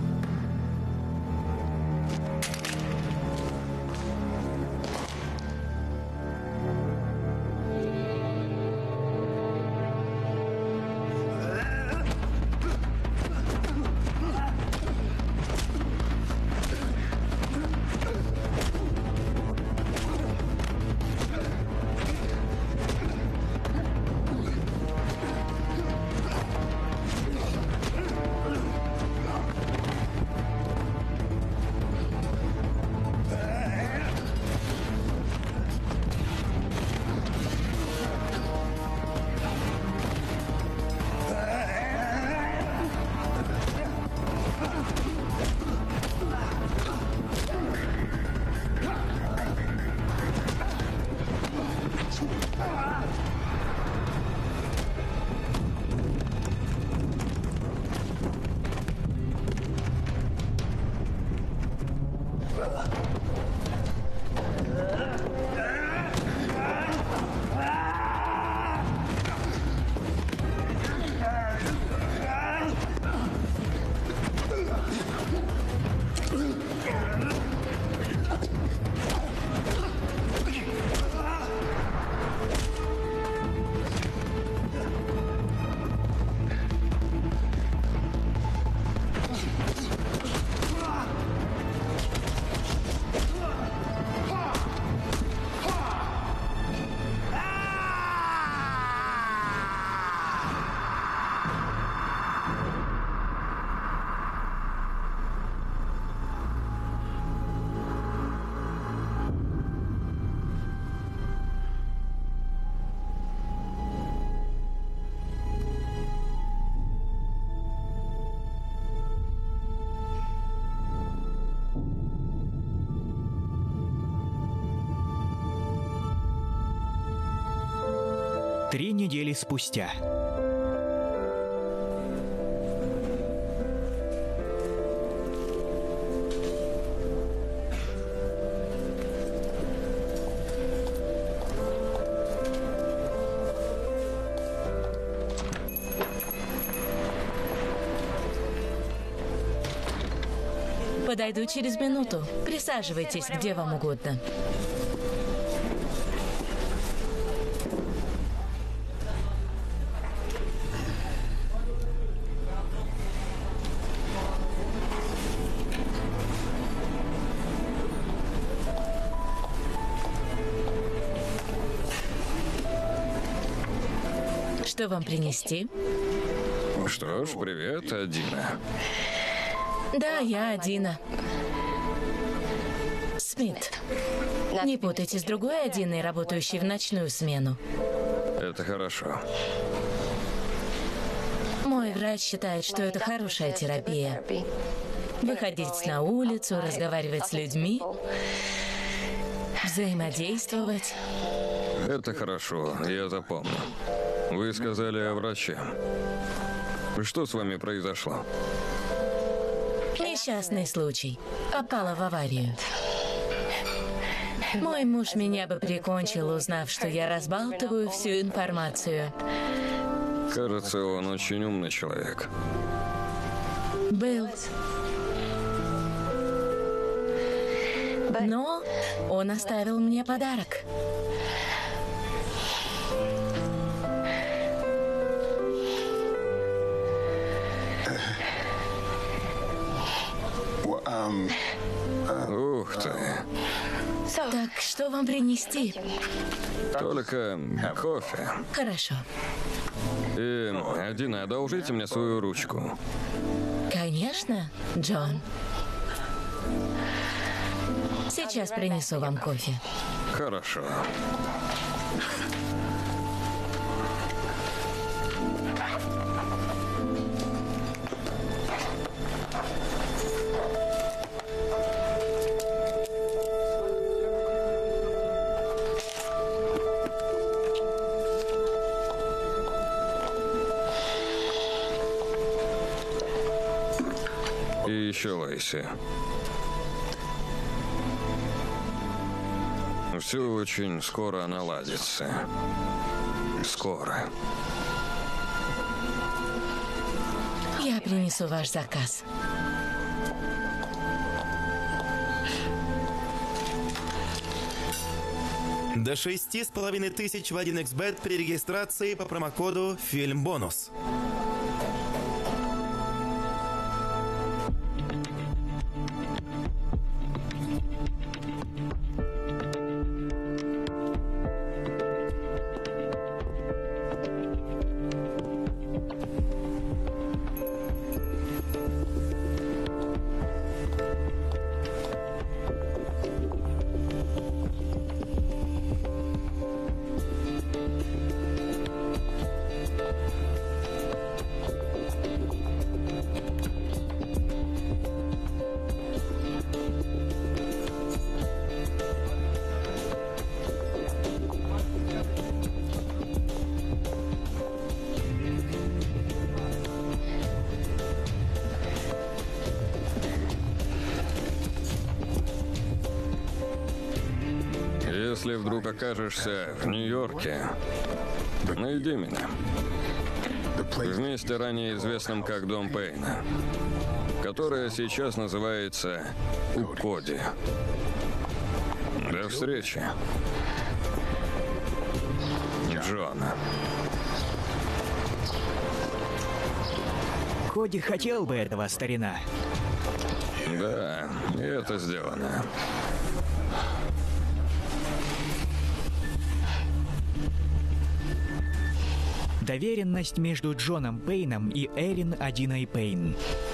Три недели спустя. Подойду через минуту. Присаживайтесь, где вам угодно. Что вам принести? Что ж, привет, Адина. Да, я Адина. Смит. Не путайте с другой Адиной, работающей в ночную смену. Это хорошо. Мой врач считает, что это хорошая терапия. Выходить на улицу, разговаривать с людьми, взаимодействовать. Это хорошо, я запомню. Вы сказали о враче. Что с вами произошло? Несчастный случай. Попала в аварию. Мой муж меня бы прикончил, узнав, что я разбалтываю всю информацию. Кажется, он очень умный человек. Был. Но он оставил мне подарок. Ух ты. Так, что вам принести? Только кофе. Хорошо. И, Адина, одолжите мне свою ручку. Конечно, Джон. Сейчас принесу вам кофе. Хорошо. еще, Лейси. Все очень скоро наладится. Скоро. Я принесу ваш заказ. До 6500 в 1xbet при регистрации по промокоду «Фильм-бонус». Если вдруг окажешься в Нью-Йорке, найди меня. В месте, ранее известном как Дом Пейна, которое сейчас называется Укоди. До встречи, Джон. Коди хотел бы этого, старина. Да, это сделано. Доверенность между Джоном Пейном и Эрин Адиной Пейн.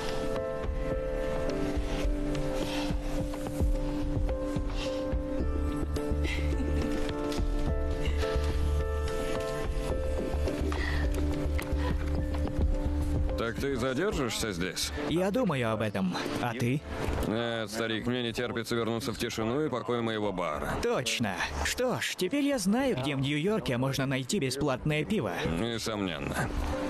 Так ты задержишься здесь? Я думаю об этом. А ты? Нет, старик, мне не терпится вернуться в тишину и покой моего бара. Точно. Что ж, теперь я знаю, где в Нью-Йорке можно найти бесплатное пиво. Несомненно.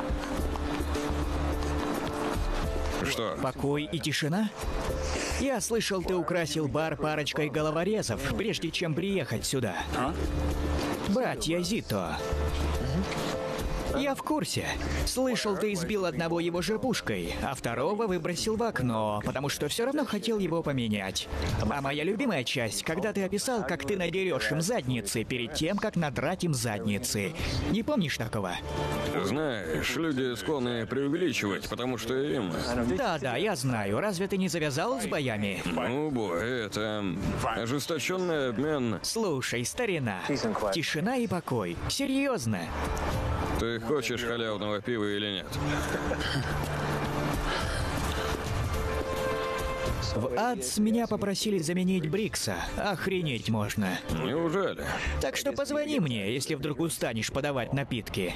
Что? Покой и тишина? Я слышал, ты украсил бар парочкой головорезов, прежде чем приехать сюда. Братья Зито. Я в курсе. Слышал, ты избил одного его же пушкой, а второго выбросил в окно, потому что все равно хотел его поменять. А моя любимая часть, когда ты описал, как ты надерешь им задницы перед тем, как надрать им задницы. Не помнишь такого? Знаешь, люди склонны преувеличивать, потому что им... Да, я знаю. Разве ты не завязал с боями? Ну, бой, это ожесточенный обмен. Слушай, старина, тишина и покой. Серьезно. Ты хочешь халявного пива или нет? В АДС меня попросили заменить Брикса. Охренеть можно. Неужели? Так что позвони мне, если вдруг устанешь подавать напитки.